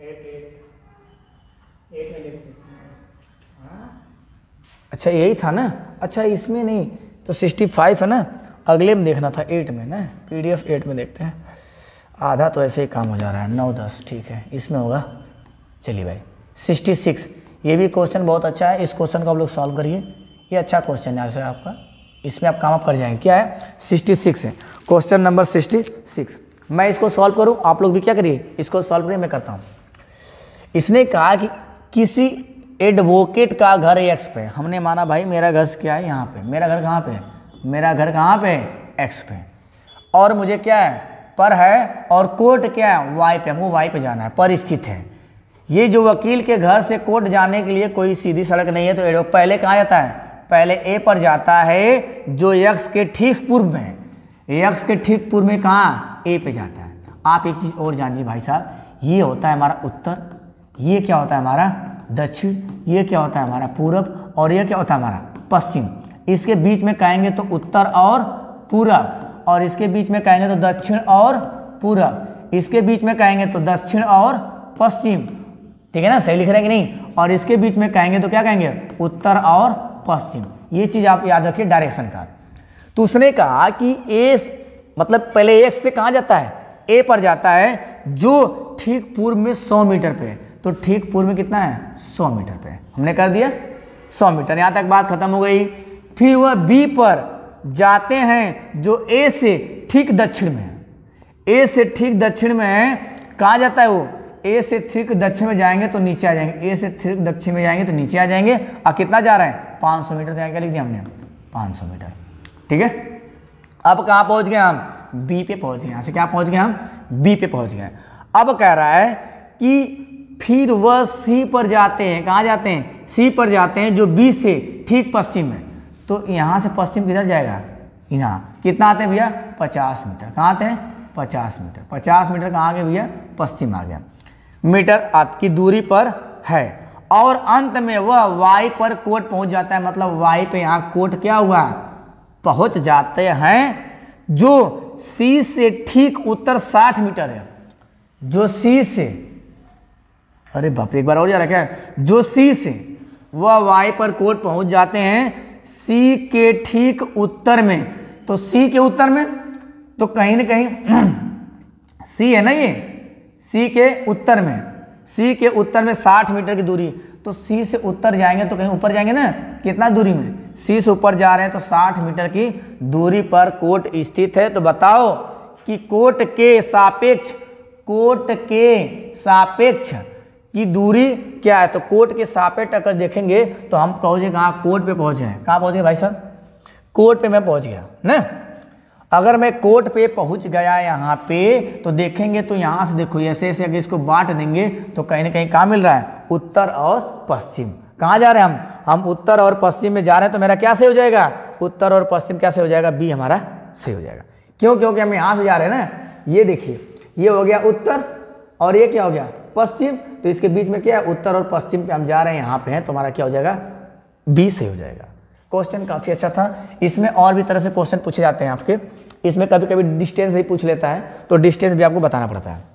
अच्छा यही था ना, अच्छा इसमें नहीं, तो सिक्सटी फाइव है ना, अगले में देखना था एट में ना, पीडीएफ एट में देखते हैं। आधा तो ऐसे ही काम हो जा रहा है, नौ दस ठीक है, इसमें होगा। चलिए भाई सिक्सटी सिक्स, ये भी क्वेश्चन बहुत अच्छा है, इस क्वेश्चन को आप लोग सॉल्व करिए, ये अच्छा क्वेश्चन है ऐसे आपका, इसमें आप काम आप कर जाएंगे। क्या है? सिक्सटी सिक्स है, क्वेश्चन नंबर सिक्सटी सिक्स। मैं इसको सॉल्व करूं, आप लोग भी क्या करिए, इसको सॉल्व करिए, मैं करता हूं। इसने कहा कि किसी एडवोकेट का घर एक्स पे, हमने माना भाई मेरा घर क्या है यहाँ पे, मेरा घर कहाँ पे है, मेरा घर कहाँ पे है, एक्स पे, और मुझे क्या है, पर है, और कोर्ट क्या है, वाई पे, हमको वाई पे जाना है, पर स्थित है। ये जो वकील के घर से कोर्ट जाने के लिए कोई सीधी सड़क नहीं है, तो एडवोकेट पहले कहाँ जाता है, पहले ए पर जाता है, जो एक्स के ठीक पूर्व में है, एक्स के ठीक पूर्व में कहाँ, ए पे जाता है। आप एक चीज़ और जानिए भाई साहब, ये होता है हमारा उत्तर, ये क्या होता है हमारा दक्षिण, ये क्या होता है हमारा पूरब, और ये क्या होता है हमारा पश्चिम। इसके बीच में कहेंगे तो उत्तर और पूरब, और इसके बीच में कहेंगे तो दक्षिण और पूरब, इसके बीच में कहेंगे तो दक्षिण और पश्चिम, ठीक है ना, सही लिख रहे हैं कि नहीं। और इसके बीच में कहेंगे तो क्या कहेंगे, उत्तर और पश्चिम। ये चीज़ आप याद रखिए डायरेक्शन का। तो उसने कहा कि ए मतलब पहले एक्स से कहाँ जाता है, ए पर जाता है, जो ठीक पूर्व में सौ मीटर पे है, तो ठीक पूर्व में कितना है, सौ मीटर पे। हमने कर दिया सौ मीटर, यहाँ तक बात खत्म हो गई। फिर वह बी पर जाते हैं, जो ए से ठीक दक्षिण में है, ए से ठीक दक्षिण में है, कहाँ जाता है वो, ए से ठीक दक्षिण में जाएंगे तो नीचे आ जाएंगे, ए से ठीक दक्षिण में जाएंगे तो नीचे आ जाएंगे। और कितना जा रहा है, पाँच सौ मीटर, तो क्या लिख दिया हमने, पाँच सौ मीटर, ठीक है। अब कहाँ पहुँच गए हम, बी पे पहुँच गए, यहाँ से क्या पहुँच गए हम, बी पे पहुँच गए। अब कह रहा है कि फिर वह सी पर जाते हैं, कहाँ जाते हैं, सी पर जाते हैं, जो बी से ठीक पश्चिम है। तो यहाँ से पश्चिम किधर जाएगा, यहाँ कितना आते हैं भैया, पचास मीटर, कहाँ आते हैं, पचास मीटर, पचास मीटर कहाँ आ गए भैया, पश्चिम आ गया, मीटर की दूरी पर है। और अंत में वह वाई पर कोट पहुँच जाता है, मतलब वाई पे यहाँ कोट क्या हुआ, पहुँच जाते हैं, जो सी से ठीक उत्तर साठ मीटर है, जो सी से, अरे बाप रे एक बार और जा रहा क्या, जो सी से वह वाई पर कोट पहुंच जाते हैं, सी के ठीक उत्तर में। तो सी के उत्तर में तो कहीं ना कहीं सी है ना, ये सी के उत्तर में, सी के उत्तर में साठ मीटर की दूरी, तो सी से उत्तर जाएंगे तो कहीं ऊपर जाएंगे ना, कितना दूरी में, सी से ऊपर जा रहे हैं तो साठ मीटर की दूरी पर कोट स्थित है। तो बताओ कि कोट के सापेक्ष, कोट के सापेक्ष की दूरी क्या है। तो कोट के सापेक्ष अगर देखेंगे तो हम पहुंचे कहाँ, कोट पे पहुंचे हैं, कहाँ पहुंचे भाई साहब, कोट पे मैं पहुंच गया ना। अगर मैं कोट पे पहुंच गया यहाँ पे, तो देखेंगे तो यहाँ से देखो ऐसे ऐसे अगर इसको बांट देंगे तो कहीं ना कहीं कहाँ मिल रहा है, उत्तर और पश्चिम। कहाँ जा रहे हैं हम हम उत्तर और पश्चिम में जा रहे हैं, तो मेरा क्या सही हो जाएगा, उत्तर और पश्चिम क्या सही हो जाएगा, बी हमारा सही हो जाएगा। क्यों, क्योंकि हम यहाँ से जा रहे हैं ना, ये देखिए ये हो गया उत्तर और ये क्या हो गया पश्चिम, तो इसके बीच में क्या है, उत्तर और पश्चिम पे हम जा रहे हैं, यहाँ पे हैं, तो हमारा क्या हो जाएगा, बी सही हो जाएगा। क्वेश्चन काफ़ी अच्छा था। इसमें और भी तरह से क्वेश्चन पूछे जाते हैं आपके, इसमें कभी कभी डिस्टेंस भी पूछ लेता है, तो डिस्टेंस भी आपको बताना पड़ता है।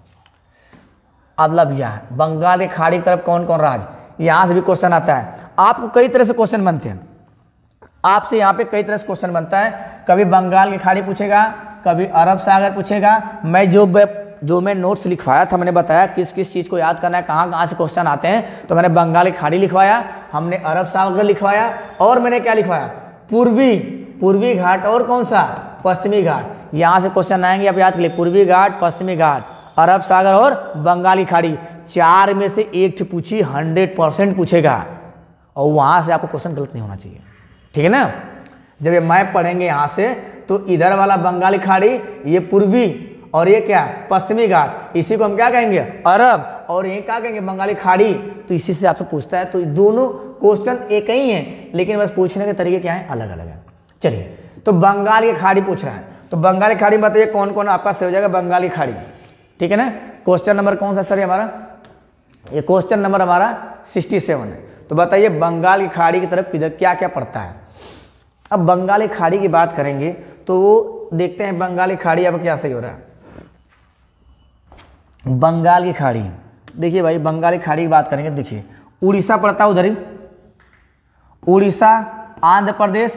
अगला भैया है बंगाल के खाड़ी की तरफ कौन कौन राज, यहाँ से भी क्वेश्चन आता है। आपको कई तरह से क्वेश्चन बनते हैं, आपसे यहाँ पे कई तरह से क्वेश्चन बनता है। कभी बंगाल की खाड़ी पूछेगा, कभी अरब सागर पूछेगा। मैं जो जो मैं नोट्स लिखवाया था, मैंने बताया किस किस चीज़ को याद करना है, कहाँ कहाँ से क्वेश्चन आते हैं, तो मैंने बंगाल की खाड़ी लिखवाया, हमने अरब सागर लिखवाया, और मैंने क्या लिखवाया, पूर्वी पूर्वी घाट और कौन सा, पश्चिमी घाट। यहाँ से क्वेश्चन आएंगे, आप याद कर लिए, पूर्वी घाट, पश्चिमी घाट, अरब सागर और बंगाली खाड़ी। चार में से एक पूछी हंड्रेड परसेंट पूछेगा, और वहाँ से आपको क्वेश्चन गलत नहीं होना चाहिए, ठीक है ना। जब ये मैप पढ़ेंगे यहाँ से, तो इधर वाला बंगाली खाड़ी, ये पूर्वी, और ये क्या, पश्चिमी घाट, इसी को हम क्या कहेंगे, अरब, और ये क्या कहेंगे, बंगाली खाड़ी। तो इसी से आपसे पूछता है, तो दोनों क्वेश्चन एक ही हैं, लेकिन बस पूछने के तरीके क्या हैं, अलग अलग हैं। चलिए, तो बंगाल की खाड़ी पूछ रहा है, तो बंगाली खाड़ी बताइए कौन कौन आपका सही हो जाएगा, बंगाली खाड़ी, ठीक है ना। क्वेश्चन नंबर कौन सा सर है हमारा, ये क्वेश्चन नंबर हमारा सिक्सटी सेवन है। तो बताइए बंगाल की खाड़ी की तरफ किधर क्या क्या पड़ता है। अब बंगाली खाड़ी की बात करेंगे तो देखते हैं बंगाली खाड़ी अब क्या सही हो रहा है। बंगाल की खाड़ी, देखिए भाई बंगाली खाड़ी की बात करेंगे, देखिए उड़ीसा पड़ता है उधर ही, उड़ीसा, आंध्र प्रदेश,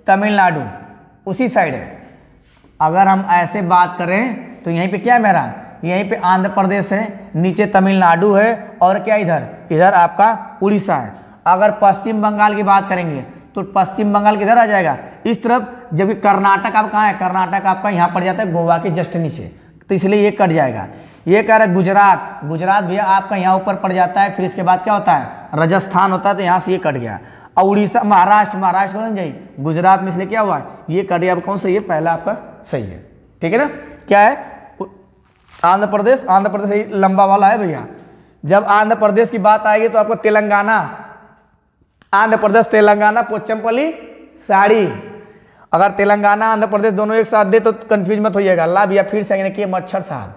तमिलनाडु उसी साइड है। अगर हम ऐसे बात करें तो यहीं पे क्या है मेरा, यहीं पे आंध्र प्रदेश है, नीचे तमिलनाडु है और क्या इधर इधर आपका उड़ीसा है। अगर पश्चिम बंगाल की बात करेंगे तो पश्चिम बंगाल किधर आ जाएगा, इस तरफ, जबकि कर्नाटक आप कहाँ है, कर्नाटक आपका यहाँ पड़ जाता है गोवा के जस्ट नीचे, तो इसलिए ये कट जाएगा। ये कह रहा है गुजरात, गुजरात भैया आपका यहाँ ऊपर पड़ जाता है, फिर इसके बाद क्या होता है राजस्थान होता है, तो यहाँ से ये कट गया। और उड़ीसा, महाराष्ट्र, महाराष्ट्र कौन जाइए, गुजरात में, इसलिए क्या हुआ ये कट गया। अब कौन सही है, पहला आपका सही है, ठीक है ना। क्या है, आंध्र प्रदेश, आंध्र प्रदेश सही लंबा वाला है भैया। जब आंध्र प्रदेश की बात आएगी तो आपको तेलंगाना, आंध्र प्रदेश तेलंगाना पोचमपल्ली साड़ी। अगर तेलंगाना आंध्र प्रदेश दोनों एक साथ दे तो कंफ्यूज मत होइएगा। अल्लाह भैया फिर से कि मच्छर साहब,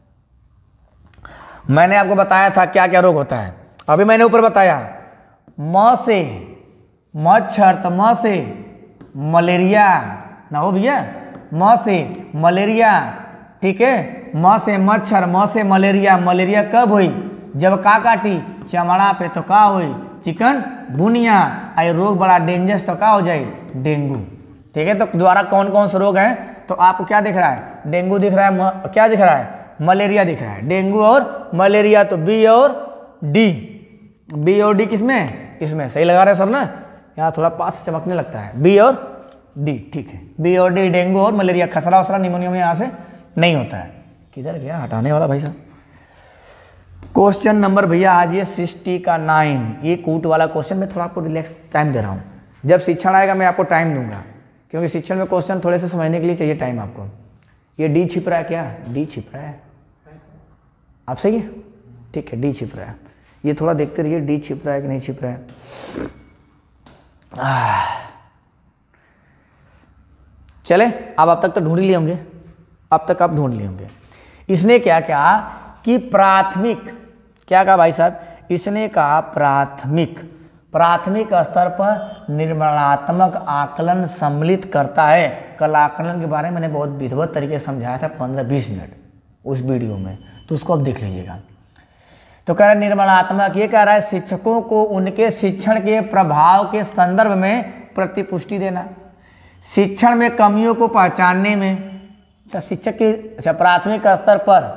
मैंने आपको बताया था क्या क्या रोग होता है, अभी मैंने ऊपर बताया म से मच्छर, तो म से मलेरिया ना हो भैया, म से मलेरिया, ठीक है, म से मच्छर, म से मलेरिया। मलेरिया कब हुई, जब का काटी चमड़ा पे, तो का हुई चिकन बुनिया। आई रोग बड़ा डेंजरस, तो का हो जाए डेंगू, ठीक है। तो द्वारा कौन कौन से रोग हैं, तो आपको क्या दिख रहा है, डेंगू दिख रहा है, म, क्या दिख रहा है, मलेरिया दिख रहा है। डेंगू और मलेरिया, तो बी और डी, बी और डी किसमें, इसमें सही लगा रहे हैं सब ना, यहाँ थोड़ा पास चमकने लगता है, बी और डी, ठीक है, बी और डी, डेंगू और मलेरिया। खसरा वसरा निमोनिया में यहाँ से नहीं होता है। किधर गया हटाने वाला भाई साहब। क्वेश्चन नंबर भैया आज ये सिक्सटी का नाइन, ये कूट वाला क्वेश्चन में थोड़ा आपको रिलैक्स टाइम दे रहा हूँ। जब शिक्षण आएगा मैं आपको टाइम दूंगा, क्योंकि शिक्षण में क्वेश्चन थोड़े से समझने के लिए चाहिए टाइम आपको। ये डी छिप रहा है, क्या डी छिप रहा है, आप सही है, ठीक है, डी छिप रहा है। ये थोड़ा देखते रहिए डी छिप रहा है कि नहीं छिप रहा है। चले, अब अब तक तो ढूंढ लिए होंगे, अब तक आप ढूंढ लिए होंगे। इसने क्या कहा कि प्राथमिक, क्या कहा भाई साहब, इसने कहा प्राथमिक, प्राथमिक स्तर पर निर्माणात्मक आकलन सम्मिलित करता है। कल आकलन के बारे में मैंने बहुत विधिवत तरीके से समझाया था पंद्रह बीस मिनट उस वीडियो में, तो उसको अब देख लीजिएगा। तो कह रहा है निर्माणात्मक, ये कह रहा है शिक्षकों को उनके शिक्षण के प्रभाव के संदर्भ में प्रतिपुष्टि देना, शिक्षण में कमियों को पहचानने में, अच्छा शिक्षक की, अच्छा प्राथमिक स्तर पर।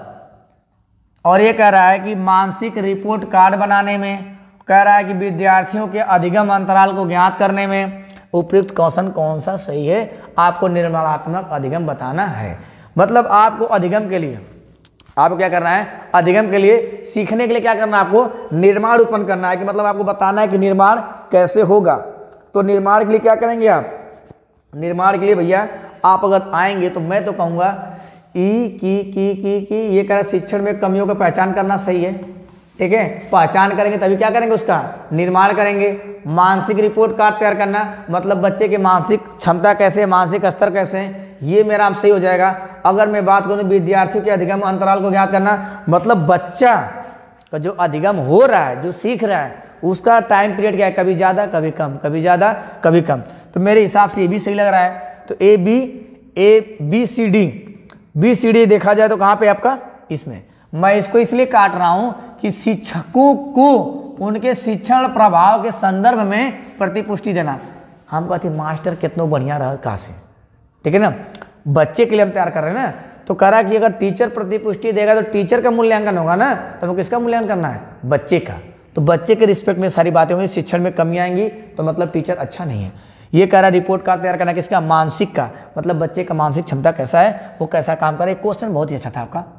और ये कह रहा है कि मानसिक रिपोर्ट कार्ड बनाने में, कह रहा है कि विद्यार्थियों के अधिगम अंतराल को ज्ञात करने में उपयुक्त क्वेश्चन कौन सा सही है, आपको निर्माणात्मक अधिगम बताना है। मतलब आपको अधिगम के लिए आपको क्या करना है, अधिगम के लिए सीखने के लिए क्या करना है, आपको निर्माण उत्पन्न करना है, कि मतलब आपको बताना है कि निर्माण कैसे होगा। तो निर्माण के लिए क्या करेंगे आप, निर्माण के लिए भैया आप अगर आएंगे तो मैं तो कहूँगा ई की की की की ये कह रहा है शिक्षण में कमियों का पहचान करना सही है, ठीक है, पहचान करेंगे तभी क्या करेंगे, उसका निर्माण करेंगे। मानसिक रिपोर्ट कार्ड तैयार करना, मतलब बच्चे के मानसिक क्षमता कैसे, मानसिक स्तर कैसे हैं, ये मेरा आप सही हो जाएगा। अगर मैं बात करूँ विद्यार्थियों के अधिगम अंतराल को ज्ञात करना, मतलब बच्चा का जो अधिगम हो रहा है, जो सीख रहा है, उसका टाइम पीरियड क्या है, कभी ज़्यादा कभी कम, कभी ज़्यादा कभी कम। तो मेरे हिसाब से ये भी सही लग रहा है। तो A B A B C D, B C D देखा जाए तो कहाँ पे आपका, इसमें। मैं इसको इसलिए काट रहा हूँ कि शिक्षकों को उनके शिक्षण प्रभाव के संदर्भ में प्रतिपुष्टि देना। हम कहते मास्टर कितना बढ़िया रहा कहाँ से, ठीक है ना, बच्चे के लिए हम तैयार कर रहे हैं ना। तो कह रहा कि अगर टीचर प्रतिपुष्टि देगा तो टीचर का मूल्यांकन होगा ना, तो हमें किसका मूल्यांकन करना है, बच्चे का। तो बच्चे के रिस्पेक्ट में सारी बातें होंगी, शिक्षण में कमी आएंगी तो मतलब टीचर अच्छा नहीं है। ये कह रहा रिपोर्ट कार्ड तैयार करना किसका, मानसिक का, मतलब बच्चे का मानसिक क्षमता कैसा है, वो कैसा काम करे। क्वेश्चन बहुत ही अच्छा था आपका।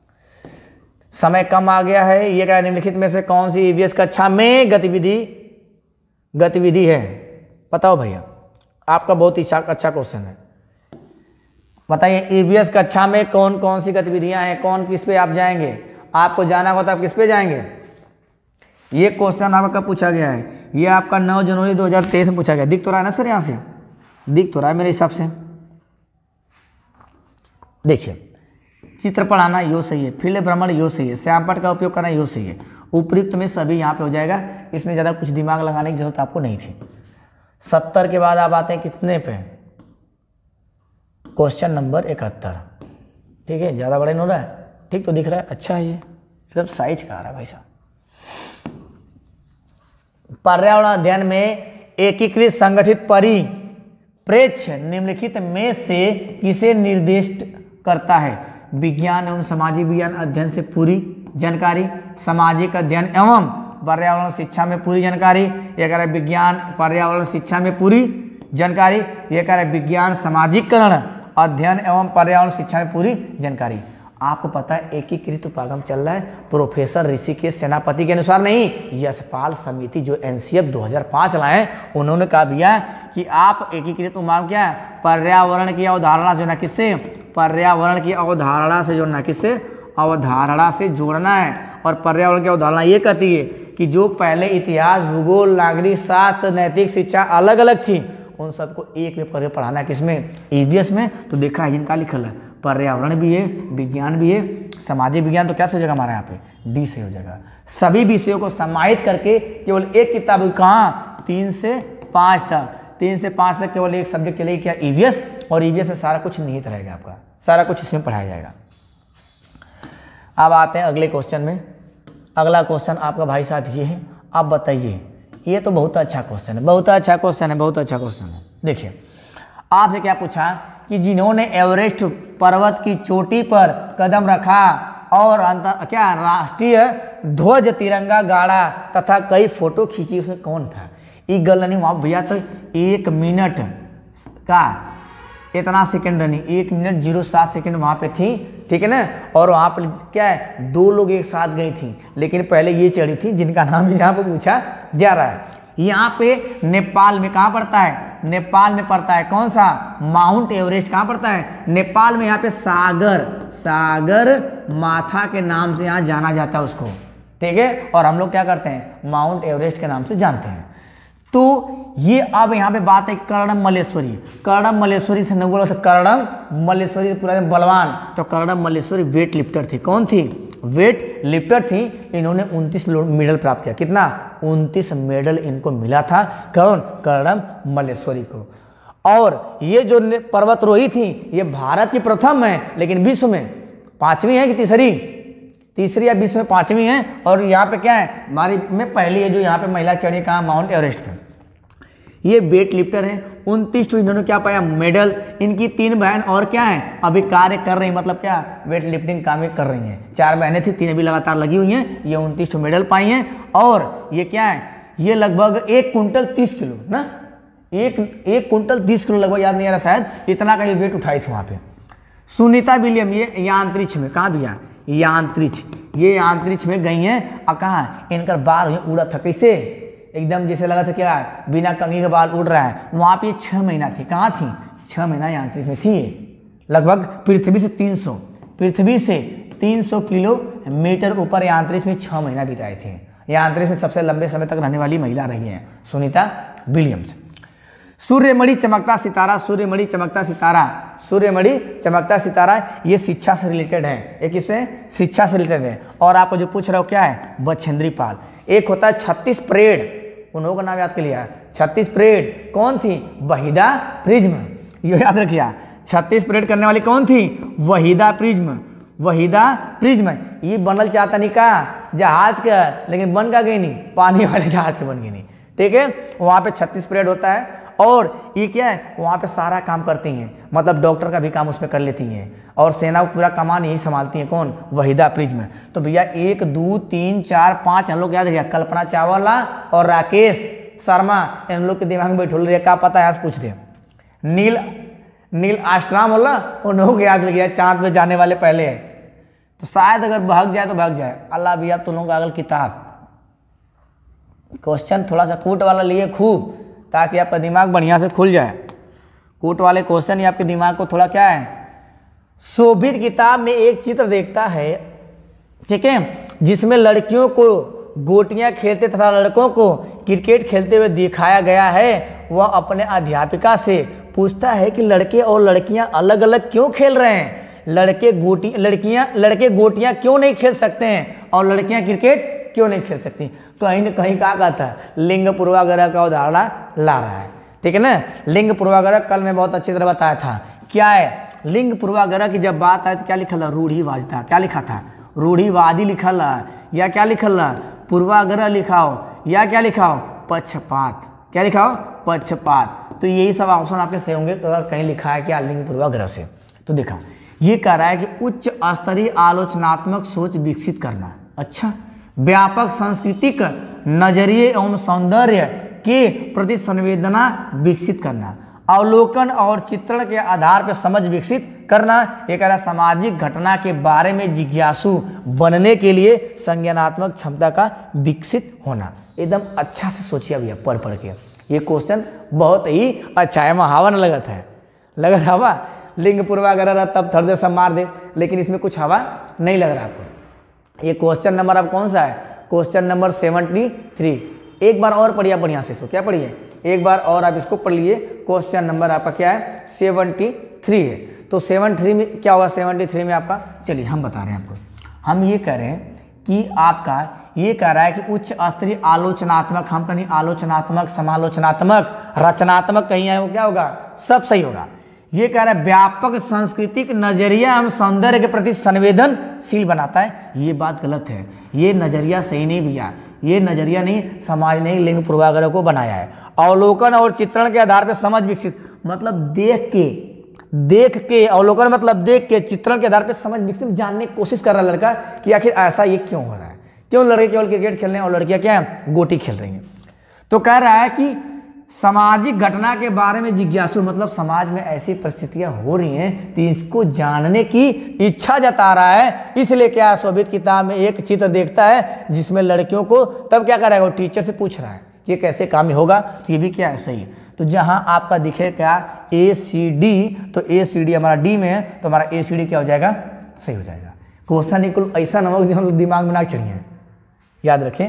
समय कम आ गया है। ये कह निम्नलिखित में से कौन सी ईवीएस कक्षा में गतिविधि गतिविधि है, बताओ भैया। आपका बहुत ही अच्छा क्वेश्चन है, बताइए ईवीएस कक्षा में कौन कौन सी गतिविधियां हैं, कौन किस पे आप जाएंगे, आपको जाना होगा तो आप किस पे जाएंगे। ये क्वेश्चन आपका पूछा गया है, ये आपका नौ जनवरी दो हज़ार तेईस में पूछा गया। दिख तो रहा है ना सर, यहाँ से दिख तो रहा है मेरे हिसाब से। देखिए चित्र पढ़ाना यो सही है, फील्ड भ्रमण यो सही है, श्यामपट्ट का उपयोग करना यो सही है, उपयुक्त में सभी यहाँ पे हो जाएगा। इसमें ज़्यादा कुछ दिमाग लगाने की जरूरत आपको नहीं थी। सत्तर के बाद आप आते हैं कितने पे, क्वेश्चन नंबर इकहत्तर, ठीक है, ज़्यादा बड़ा नहीं हो रहा है, ठीक तो दिख रहा है, अच्छा है, ये एकदम साइज का आ रहा है भाई साहब। पर्यावरण अध्ययन में एकीकृत संगठित परिप्रेक्ष्य निम्नलिखित में से किसे निर्दिष्ट करता है। विज्ञान एवं सामाजिक विज्ञान अध्ययन से पूरी जानकारी, सामाजिक अध्ययन एवं पर्यावरण शिक्षा में पूरी जानकारी। ये कह रहा है विज्ञान पर्यावरण शिक्षा में पूरी जानकारी। ये कह रहा है विज्ञान सामाजिकरण अध्ययन एवं पर्यावरण शिक्षा में पूरी जानकारी। आपको पता है एकीकृत उपागम चल रहा है प्रोफेसर ऋषिकेश सेनापति के अनुसार नहीं, यशपाल समिति जो एनसीएफ दो हज़ार पाँच लाए हैं उन्होंने कहा भैया कि आप एकीकृत उपागम क्या है, पर्यावरण की अवधारणा जो ना किससे, पर्यावरण की अवधारणा से जोड़ना, किससे, अवधारणा से जोड़ना है। और पर्यावरण की अवधारणा ये कहती है कि जो पहले इतिहास, भूगोल, नागरिक शास्त्र, नैतिक शिक्षा अलग अलग थी उन सबको एक में करके पढ़ाना है, किसमें, ईवीएस में। तो देखा है जिनका लिखल है पर्यावरण भी है, विज्ञान भी है, सामाजिक विज्ञान तो क्या हो जाएगा हमारे यहाँ पे, डी से हो जाएगा। सभी विषयों को समाहित करके केवल एक किताब, कहाँ, तीन से पाँच तक, तीन से पाँच तक केवल एक सब्जेक्ट चलेगी क्या, ईवीएस। और ईवीएस में सारा कुछ निहित रहेगा, आपका सारा कुछ इसमें पढ़ाया जाएगा। अब आते हैं अगले क्वेश्चन में। अगला क्वेश्चन आपका भाई साहब ये है, आप बताइए, ये तो बहुत अच्छा क्वेश्चन है, बहुत अच्छा क्वेश्चन है, बहुत अच्छा क्वेश्चन है। देखिए आपसे क्या पूछा कि जिन्होंने एवरेस्ट पर्वत की चोटी पर कदम रखा और अंतर क्या राष्ट्रीय ध्वज तिरंगा गाड़ा तथा कई फोटो खींची, उसमें कौन था। ये गल नहीं वहाँ भैया, तो एक मिनट का इतना सेकंड नहीं, एक मिनट जीरो सात सेकंड वहाँ पे थी, ठीक है ना। और वहाँ पर क्या है, दो लोग एक साथ गई थी, लेकिन पहले ये चढ़ी थी जिनका नाम यहाँ पे पूछा जा रहा है। यहाँ पे नेपाल में कहाँ पड़ता है, नेपाल में पड़ता है कौन सा, माउंट एवरेस्ट। कहाँ पड़ता है, नेपाल में। यहाँ पे सागर सागर माथा के नाम से यहाँ जाना जाता है उसको, ठीक है। और हम लोग क्या करते हैं, माउंट एवरेस्ट के नाम से जानते हैं। तो ये अब यहाँ पे बात है कर्णम मल्लेश्वरी। कर्णम मल्लेश्वरी से न बोला था, कर्णम मल्लेश्वरी पूरा बलवान, तो कर्णम मल्लेश्वरी वेट लिफ्टर थी। कौन थी, वेट लिफ्टर थी। इन्होंने उनतीस मेडल प्राप्त किया। कितना, उनतीस मेडल इनको मिला था। कौन, कर्णम मल्लेश्वरी को। और ये जो पर्वतरोही थी ये भारत की प्रथम है, लेकिन विश्व में पांचवी है कि तीसरी, तीसरी या विश्व में पांचवी है। और यहाँ पे क्या है, हमारी में पहली है जो यहाँ पे महिला चढ़ी, कहाँ, माउंट एवरेस्ट पे। ये वेट लिफ्टर है। उनतीस तो इन्होंने क्या पाया, मेडल। इनकी तीन बहन और क्या है, अभी कार्य कर रही, मतलब क्या, वेट लिफ्टिंग काम कर रही हैं। चार बहनें थी, तीन अभी लगातार लगी हुई हैं। ये उनतीस तो मेडल पाई हैं। और ये क्या है, ये लगभग एक कुंटल तीस किलो ना, एक एक कुंटल तीस किलो लगभग, याद नहीं आ रहा शायद, इतना का ये वेट उठाई थी वहाँ पे। सुनीता विलियम ये यांत्रिक्ष में, कहाँ भैया, यांत्रिक्ष, ये यांत्रिक्ष में गई हैं। और कहाँ, इनका बाल उड़ा था, कैसे, एकदम जैसे लगा था क्या बिना कंघी के बाल उड़ रहा है। वहाँ पे छः महीना थी, कहाँ थी, छः महीना यांत्रिक्ष में थी। लगभग पृथ्वी से तीन सौ पृथ्वी से तीन सौ किलोमीटर ऊपर यांत्रिक्ष में छः महीना बिताए थे। यांत्रिक्ष में सबसे लंबे समय तक रहने वाली महिला रही हैं सुनीता विलियम्स। सूर्यमणि चमकता सितारा, सूर्यमणि चमकता सितारा, सूर्यमणि चमकता सितारा, ये शिक्षा से रिलेटेड है। एक इससे शिक्षा से रिलेटेड है। और आपको जो पूछ रहा हो क्या है, बछेंद्री पाल। एक होता है छत्तीस परेड, उन्हों का नाम याद कर लिया, छत्तीस परेड। कौन थी, वहीदा प्रिज्म, ये याद रखिए। छत्तीस परेड करने वाली कौन थी, वहीदा प्रिज्म, वहीदा प्रिज्म। ये बनल चाहता नहीं का जहाज का, लेकिन बन का गई नहीं, पानी वाले जहाज के बन गई नहीं, ठीक है। वहाँ पे छत्तीस परेड होता है। और ये क्या है, वहाँ पे सारा काम करती हैं, मतलब डॉक्टर का भी काम उसमें कर लेती हैं। और सेना को पूरा कमान यही संभालती हैं। कौन, वहीदा प्रिज्म। तो भैया एक दो तीन चार पाँच हम लोग याद रखिए, कल्पना चावला और राकेश शर्मा, इन लोग के दिमाग में बैठो रहे, क्या पता है आज पूछ दे। नील नील आश्रम होला, उन लोग याद लगे चांद पे जाने वाले पहले है। तो शायद अगर भाग जाए तो भाग जाए, अल्लाह भैया तुम लोग अगल किताब क्वेश्चन थोड़ा सा कूट वाला लिए खूब, ताकि आपका दिमाग बढ़िया से खुल जाए। कूट वाले क्वेश्चन ही आपके दिमाग को थोड़ा क्या है, शोभित किताब में एक चित्र देखता है, ठीक है, जिसमें लड़कियों को गोटियां खेलते तथा लड़कों को क्रिकेट खेलते हुए दिखाया गया है। वह अपने अध्यापिका से पूछता है कि लड़के और लड़कियां अलग अलग क्यों खेल रहे हैं, लड़के गोटी लड़कियां लड़के गोटियां क्यों नहीं खेल सकते हैं और लड़कियां क्रिकेट क्यों नहीं खेल सकती। कहीं न कहीं क्या कहता है, लिंग पूर्वाग्रह का उदाहरण ला रहा है, ठीक है ना। लिंग पूर्वाग्रह कल मैं बहुत अच्छी तरह बताया था। क्या है, लिंग पूर्वाग्रह की जब बात आए तो क्या लिखा था, रूढ़िवादिता। क्या लिखा था, रूढ़िवादी लिखा ला, या क्या लिखा ला, पूर्वाग्रह लिखाओ, या क्या लिखाओ, पक्षपात। क्या लिखाओ, पक्षपात। तो यही सब ऑप्शन आपके सही होंगे अगर कहीं लिखा है क्या लिंग पूर्वाग्रह से। तो देखा ये कह रहा है कि उच्च स्तरीय आलोचनात्मक सोच विकसित करना। अच्छा, व्यापक सांस्कृतिक नजरिए एवं सौंदर्य के प्रति संवेदना विकसित करना, अवलोकन और चित्रण के आधार पर समझ विकसित करना। एक ऐसा सामाजिक घटना के बारे में जिज्ञासु बनने के लिए संज्ञानात्मक क्षमता का विकसित होना। एकदम अच्छा से सोचिए भैया पढ़ पढ़ के, ये क्वेश्चन बहुत ही अच्छा है। महावन लगत है, लगत हवा लिंग पूर्वाग्रह तब थर्ड दे सब मार दे, लेकिन इसमें कुछ हवा नहीं लग रहा आपको। ये क्वेश्चन नंबर अब कौन सा है? Question number seventy three. एक बार और पढ़िए बढ़िया से, इसको क्या पढ़िए एक बार और आप इसको पढ़ लीजिए। क्वेश्चन नंबर आपका क्या है? सेवेंटी थ्री है। तो सेवन थ्री में क्या होगा? सेवेंटी थ्री में आपका, चलिए हम बता रहे हैं आपको, हम ये कह रहे हैं कि आपका ये कह रहा है कि उच्च स्तरीय आलोचनात्मक, हम कहीं आलोचनात्मक, समालोचनात्मक, रचनात्मक कहीं आए वो क्या होगा? सब सही होगा। ये कह रहा है व्यापक सांस्कृतिक नजरिया एवं सौंदर्य के प्रति संवेदनशील बनाता है। ये बात गलत है, ये नजरिया सही नहीं भैया, ये नजरिया नहीं, समाज ने लिंग पूर्वाग्रह को बनाया है। अवलोकन और चित्रण के आधार पर समझ विकसित, मतलब देख के, देख के, अवलोकन मतलब देख के, चित्रण के आधार पर समझ विकसित, जानने की कोशिश कर रहा है लड़का कि आखिर ऐसा ये क्यों हो रहा है, क्यों लड़के केवल क्रिकेट खेल रहे हैं और लड़कियां क्या है? गोटी खेल रही हैं। तो कह रहा है कि सामाजिक घटना के बारे में जिज्ञासु, मतलब समाज में ऐसी परिस्थितियां हो रही हैं तो इसको जानने की इच्छा जता रहा है। इसलिए क्या शोभित किताब में एक चित्र देखता है जिसमें लड़कियों को, तब क्या करेगा? वो टीचर से पूछ रहा है कि ये कैसे काम होगा, तो ये भी क्या है? सही है। तो जहां आपका दिखे क्या? ए सी डी, तो ए सी डी हमारा डी में है, तो हमारा ए सी डी क्या हो जाएगा? सही हो जाएगा। क्वेश्चन बिल्कुल ऐसा ना हो जो दिमाग में ना चढ़िए, याद रखें।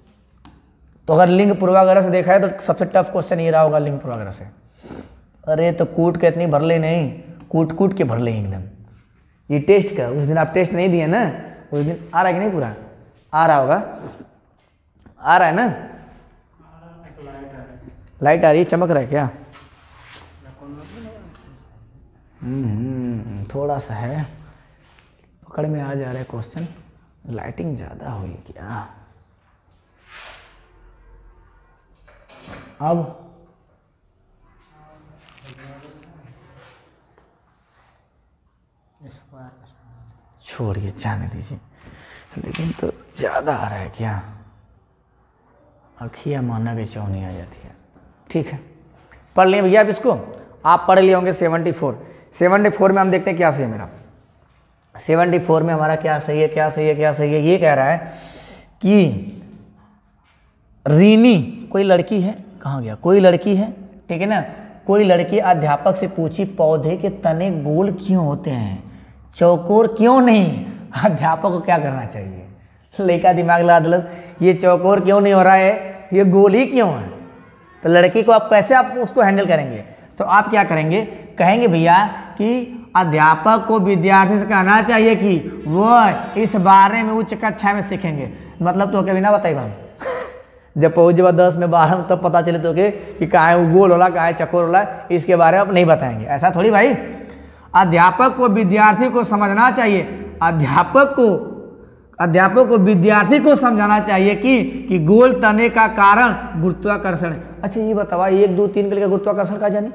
तो अगर लिंग पूर्वाग्रह से देखा है तो सबसे टफ क्वेश्चन ये रहा होगा लिंग पूर्वाग्रह से। अरे तो कूट के इतनी भर ले नहीं, कूट कूट के भर ले एकदम। ये टेस्ट का, उस दिन आप टेस्ट नहीं दिए ना, उस दिन आ रहा है कि नहीं? पूरा आ रहा होगा, आ रहा है ना? लाइट आ रही है, चमक रहा है क्या? हम्म थोड़ा सा है, पकड़ में आ जा रहा है क्वेश्चन। लाइटिंग ज़्यादा हुई क्या? अब छोड़िए, जाने दीजिए। लेकिन तो ज़्यादा आ रहा है क्या? अखियाँ माना की चौनी आ जाती है। ठीक है, पढ़ लिए भैया आप इसको, आप पढ़ लिए होंगे। सेवेंटी फोर सेवेंटी फोर में हम देखते हैं क्या सही है मेरा। सेवेंटी फोर में हमारा क्या सही है, क्या सही है, क्या सही है? ये कह रहा है कि रीनी कोई लड़की है, कहाँ गया? कोई लड़की है, ठीक है ना? कोई लड़की अध्यापक से पूछी पौधे के तने गोल क्यों होते हैं, चौकोर क्यों नहीं? अध्यापक को क्या करना चाहिए? लड़का दिमाग लगा दिला, ये चौकोर क्यों नहीं हो रहा है, ये गोल ही क्यों है? तो लड़की को आप कैसे आप उसको हैंडल करेंगे? तो आप क्या करेंगे? कहेंगे भैया कि अध्यापक को विद्यार्थी से कहना चाहिए कि वो इस बारे में उच्च कक्षा में सीखेंगे। मतलब तो कभी ना बताइए हम जब पहुँच जब दस में बारह में तब पता चले तो के कि कहाँ है वो गोल होला, कहाँ है चकोर होला, इसके बारे में आप नहीं बताएंगे। ऐसा थोड़ी भाई। अध्यापक को विद्यार्थी को समझना चाहिए, अध्यापक को अध्यापक को विद्यार्थी को समझाना चाहिए कि कि गोल तने का कारण गुरुत्वाकर्षण है। अच्छा ये बताओ, एक दो तीन के लिए गुरुत्वाकर्षण का जाने?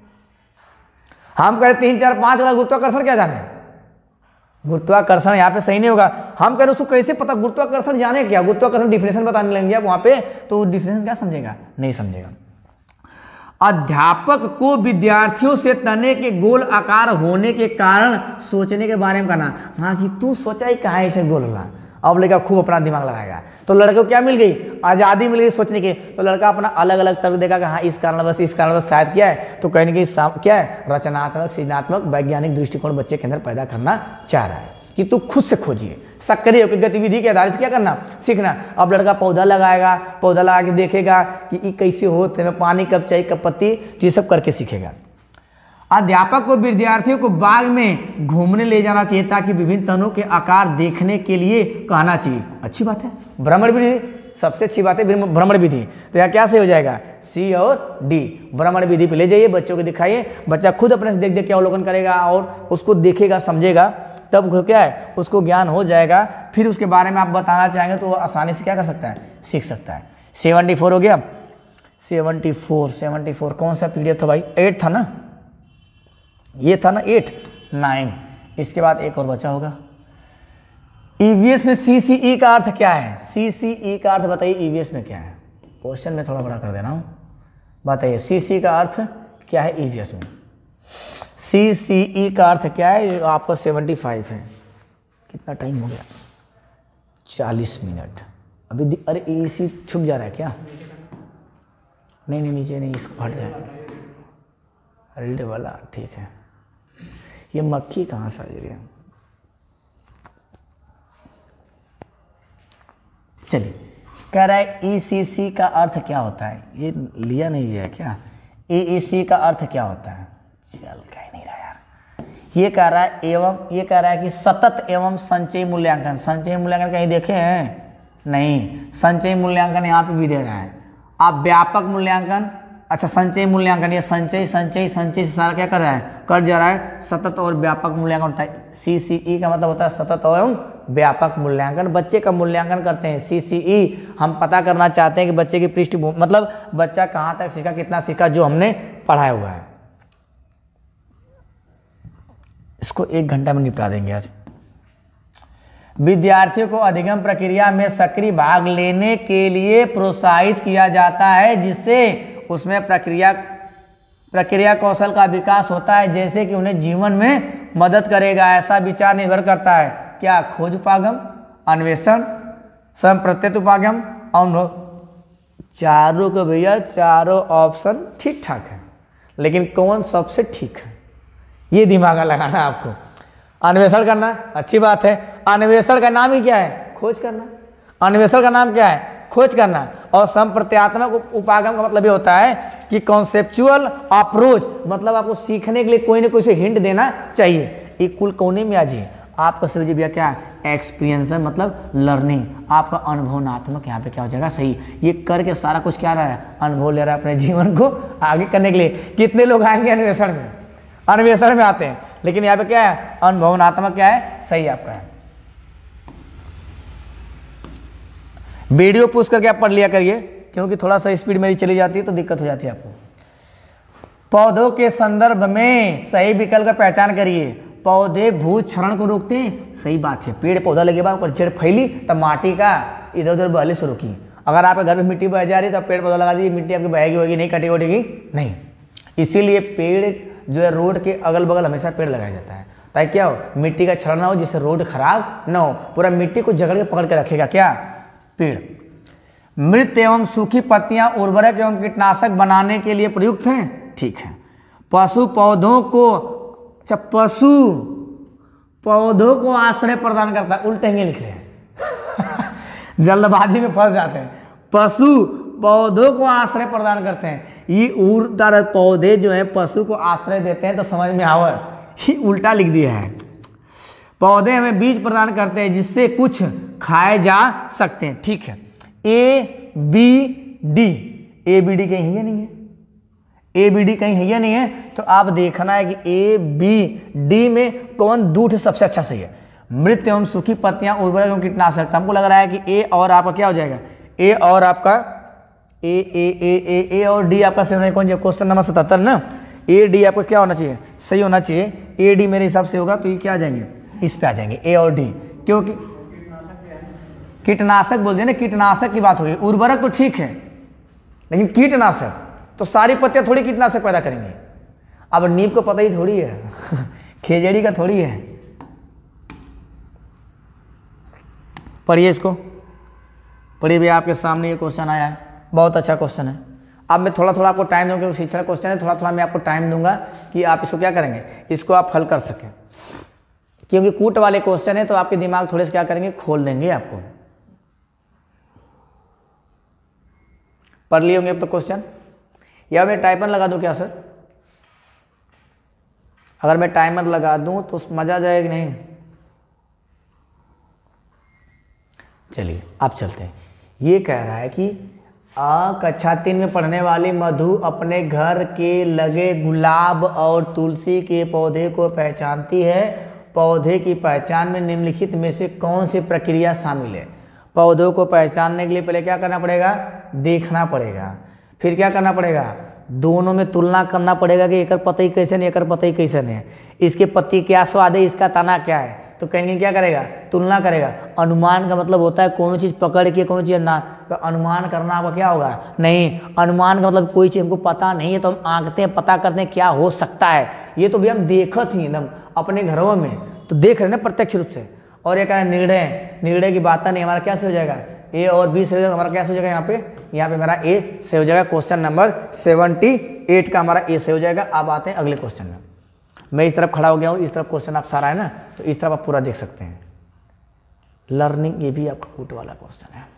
हम कह रहे तीन चार पाँच का गुरुत्वाकर्षण क्या जाने? गुरुत्वाकर्षण यहाँ पे सही नहीं होगा। हम कह रहे उसको कैसे पता गुरुत्वाकर्षण जाने क्या? गुरुत्वाकर्षण डिफिनेशन बताने लगेंगे आप वहाँ पे, तो डिफिनेशन क्या समझेगा? नहीं समझेगा। अध्यापक को विद्यार्थियों से तने के गोल आकार होने के कारण सोचने के बारे में कहना। हाँ कि तू सोचा ही कहाँ ऐसे गोल होला। अब लड़का खूब अपना दिमाग लगाएगा, तो लड़के को क्या मिल गई? आज़ादी मिल गई सोचने की। तो लड़का अपना अलग अलग तर्क देगा कि हाँ इस कारणवश इस कारणवश शायद क्या है, तो कहने की क्या है? रचनात्मक सृजनात्मक वैज्ञानिक दृष्टिकोण बच्चे के अंदर पैदा करना चाह रहा है कि तू खुद से खोजिए, सक्रिय होकर गतिविधि के आधार से क्या करना? सीखना। अब लड़का पौधा लगाएगा, पौधा लगा के देखेगा कि ये कैसे होते हैं, पानी कब चाहिए, कब पत्ती, ये सब करके सीखेगा। अध्यापक को विद्यार्थियों को बाग में घूमने ले जाना चाहिए ताकि विभिन्न तनों के आकार देखने के लिए कहना चाहिए। अच्छी बात है। भ्रमण विधि सबसे अच्छी बात है, भ्रमण विधि। तो यहाँ क्या सही हो जाएगा? सी और डी। भ्रमण विधि पे ले जाइए, बच्चों को दिखाइए, बच्चा खुद अपने से देख देख के अवलोकन करेगा और उसको देखेगा, समझेगा, तब क्या है उसको ज्ञान हो जाएगा। फिर उसके बारे में आप बताना चाहेंगे तो वो आसानी से क्या कर सकता है? सीख सकता है। सेवेंटी फोर हो गया। सेवेंटी फोर सेवेंटी फोर कौन सा पीरियड था भाई? एट था ना, ये था ना एट नाइन इसके बाद एक और बचा होगा। ईवीएस में सीसीई का अर्थ क्या है? सीसीई का अर्थ बताइए, ईवीएस में क्या है? क्वेश्चन में थोड़ा बड़ा कर देना हूँ, बताइए सीसी का अर्थ क्या है ईवीएस में? सीसीई का अर्थ क्या है? ये आपका सेवेंटी फाइव है। कितना टाइम हो गया? चालीस मिनट। अभी दि- अरे एसी छुप जा रहा है क्या? नहीं नहीं नीचे नहीं, इसको फट जाए। रीड वाला ठीक है। ये मक्खी कहाँ से आ रही है? चलिए, कह रहा है ईसीसी का अर्थ क्या होता है? ये लिया नहीं गया क्या? ईईसी का अर्थ क्या होता है? चल कहीं नहीं रहा यार। ये कह रहा है एवं, ये कह रहा है कि सतत एवं संचयी मूल्यांकन। संचयी मूल्यांकन कहीं देखे हैं? नहीं। संचयी मूल्यांकन यहाँ पे भी दे रहा है। आप व्यापक मूल्यांकन, अच्छा संचयी मूल्यांकन, ये संचयी संचयी संचयी से सारा क्या कर रहा है? कट जा रहा है। सतत और व्यापक मूल्यांकन होता है। सीसीई का मतलब होता है सतत एवं व्यापक मूल्यांकन। बच्चे का मूल्यांकन करते हैं। सीसीई हम पता करना चाहते हैं कि बच्चे की पृष्ठभूमि, मतलब बच्चा कहाँ तक सीखा, कितना सीखा, जो हमने पढ़ाया हुआ है। इसको एक घंटा में निपटा देंगे आज। विद्यार्थियों को अधिगम प्रक्रिया में सक्रिय भाग लेने के लिए प्रोत्साहित किया जाता है, जिससे उसमें प्रक्रिया प्रक्रिया कौशल का विकास होता है, जैसे कि उन्हें जीवन में मदद करेगा। ऐसा विचार निर्भर करता है क्या? खोज उपागम, अन्वेषण, स्वयं प्रत्येक उपागम, और चारों को भैया चारों ऑप्शन ठीक ठाक है, लेकिन कौन सबसे ठीक है ये दिमाग लगाना आपको। अन्वेषण करना अच्छी बात है। अन्वेषण का नाम ही क्या है? खोज करना। अन्वेषण का नाम क्या है? खोज करना। और संप्रत्यात्मक उपागम का मतलब ये होता है कि कॉन्सेप्चुअल अप्रोच, मतलब आपको सीखने के लिए कोई ना कोई से हिंट देना चाहिए। एक कुल कोने में आ जाइए, आपका समझिए भैया क्या है? एक्सपीरियंस मतलब लर्निंग। आपका अनुभवनात्मक यहाँ पे क्या हो जाएगा? सही। ये करके सारा कुछ क्या रहा है? अनुभव ले रहा है अपने जीवन को आगे करने के लिए। कितने लोग आएंगे अन्वेषण में? अन्वेषण में आते हैं, लेकिन यहाँ पे क्या है? अनुभवनात्मक क्या है? सही आपका है। वीडियो पुश करके आप पढ़ लिया करिए, क्योंकि थोड़ा सा स्पीड मेरी चली जाती है तो दिक्कत हो जाती है आपको। पौधों के संदर्भ में सही विकल्प का पहचान करिए। पौधे भूक्षरण को रोकते हैं, सही बात है। पेड़ पौधा लगे बाद ऊपर जड़ फैली तब माटी का इधर उधर बहले शुरू की। अगर आपके घर में मिट्टी बह जा रही है तो पेड़ पौधा लगा दीजिए, मिट्टी आपकी बहेगी होगी नहीं, कटेगी उठेगी नहीं। इसीलिए पेड़ जो है रोड के अगल बगल हमेशा पेड़ लगाया जाता है, ताकि क्या हो? मिट्टी का क्षरण ना हो, जिससे रोड खराब ना हो। पूरा मिट्टी को जकड़ के पकड़ के रखेगा क्या? पेड़। मृत एवं सूखी पत्तियां उर्वरक एवं कीटनाशक बनाने के लिए प्रयुक्त हैं, ठीक है। पशु पौधों को, अच्छा पशु पौधों को आश्रय प्रदान करता है, उल्टे ही लिखे हैं जल्दबाजी में फंस जाते हैं। पशु पौधों को आश्रय प्रदान करते हैं। ये उल्टा, पौधे जो है पशु को आश्रय देते हैं तो समझ में आवे, ये उल्टा लिख दिया है। पौधे हमें बीज प्रदान करते हैं जिससे कुछ खाए जा सकते हैं, ठीक है। A B D, A B D कहीं है नहीं है? ए बी डी कहीं है या नहीं है? तो आप देखना है कि ए बी डी में कौन दूठ सबसे अच्छा सही है। मृत एवं सूखी पत्तियां उर्वरक एवं कीटनाशक, हमको लग रहा है कि ए और आपका क्या हो जाएगा? ए और आपका ए ए ए ए ए और डी आपका सही होना, कौन सा क्वेश्चन नंबर सतहत्तर ना? ए डी आपको क्या होना चाहिए? सही होना चाहिए। ए डी मेरे हिसाब से होगा, तो ये क्या आ जाएंगे? इस पे आ जाएंगे ए और डी, क्योंकि कीटनाशक बोलते हैं ना, कीटनाशक की बात हो गई। उर्वरक तो ठीक है, लेकिन कीटनाशक तो सारी पत्तियां थोड़ी कीटनाशक पैदा करेंगे। अब नीम को पता ही थोड़ी है खेजड़ी का थोड़ी है। पढ़िए इसको, पढ़िए भैया, आपके सामने ये क्वेश्चन आया है, बहुत अच्छा क्वेश्चन है। अब मैं थोड़ा थोड़ा आपको टाइम दूंगा, शिक्षण क्वेश्चन है, थोड़ा थोड़ा मैं आपको टाइम दूंगा कि आप इसको क्या करेंगे, इसको आप हल कर सकें, क्योंकि कूट वाले क्वेश्चन है तो आपके दिमाग थोड़े से क्या करेंगे, खोल देंगे आपको। पढ़ लिए होंगे अब तो क्वेश्चन, या मैं टाइमर लगा दूं क्या सर? अगर मैं टाइमर लगा दूं तो मजा आ जाएगा नहीं? चलिए आप चलते हैं। ये कह रहा है कि आ कक्षा तीन में पढ़ने वाली मधु अपने घर के लगे गुलाब और तुलसी के पौधे को पहचानती है। पौधे की पहचान में निम्नलिखित में से कौन सी प्रक्रिया शामिल है? पौधों को पहचानने के लिए पहले क्या करना पड़ेगा? देखना पड़ेगा। फिर क्या करना पड़ेगा? दोनों में तुलना करना पड़ेगा कि एकर पतई कैसे नहीं, एकर पतई कैसे नहीं है, इसके पत्ती क्या स्वाद है, इसका तना क्या है। तो कहेंगे क्या करेगा, तुलना करेगा। अनुमान का मतलब होता है कोनो चीज़ पकड़ के कोनो चीज़ ना, तो अनुमान करना आपका क्या होगा, नहीं। अनुमान का मतलब कोई चीज़ हमको पता नहीं है तो हम आंकते हैं, पता करते हैं क्या हो सकता है। ये तो भी हम देखत ही एकदम अपने घरों में तो देख रहे हैं ना प्रत्यक्ष रूप से। और ये कह रहे हैं निर्णय, निर्णय की बात नहीं, हमारा क्या से हो जाएगा, ए और बी से हो जाएगा, हमारा क्या से हो जाएगा, यहाँ पे यहाँ पे मेरा ए से हो जाएगा। क्वेश्चन नंबर सेवेंटी एट का हमारा ए से हो जाएगा। अब आते हैं अगले क्वेश्चन में। मैं इस तरफ खड़ा हो गया हूँ, इस तरफ क्वेश्चन आप सारा है ना, तो इस तरफ आप पूरा देख सकते हैं। लर्निंग, ये भी आपका कूट वाला क्वेश्चन है।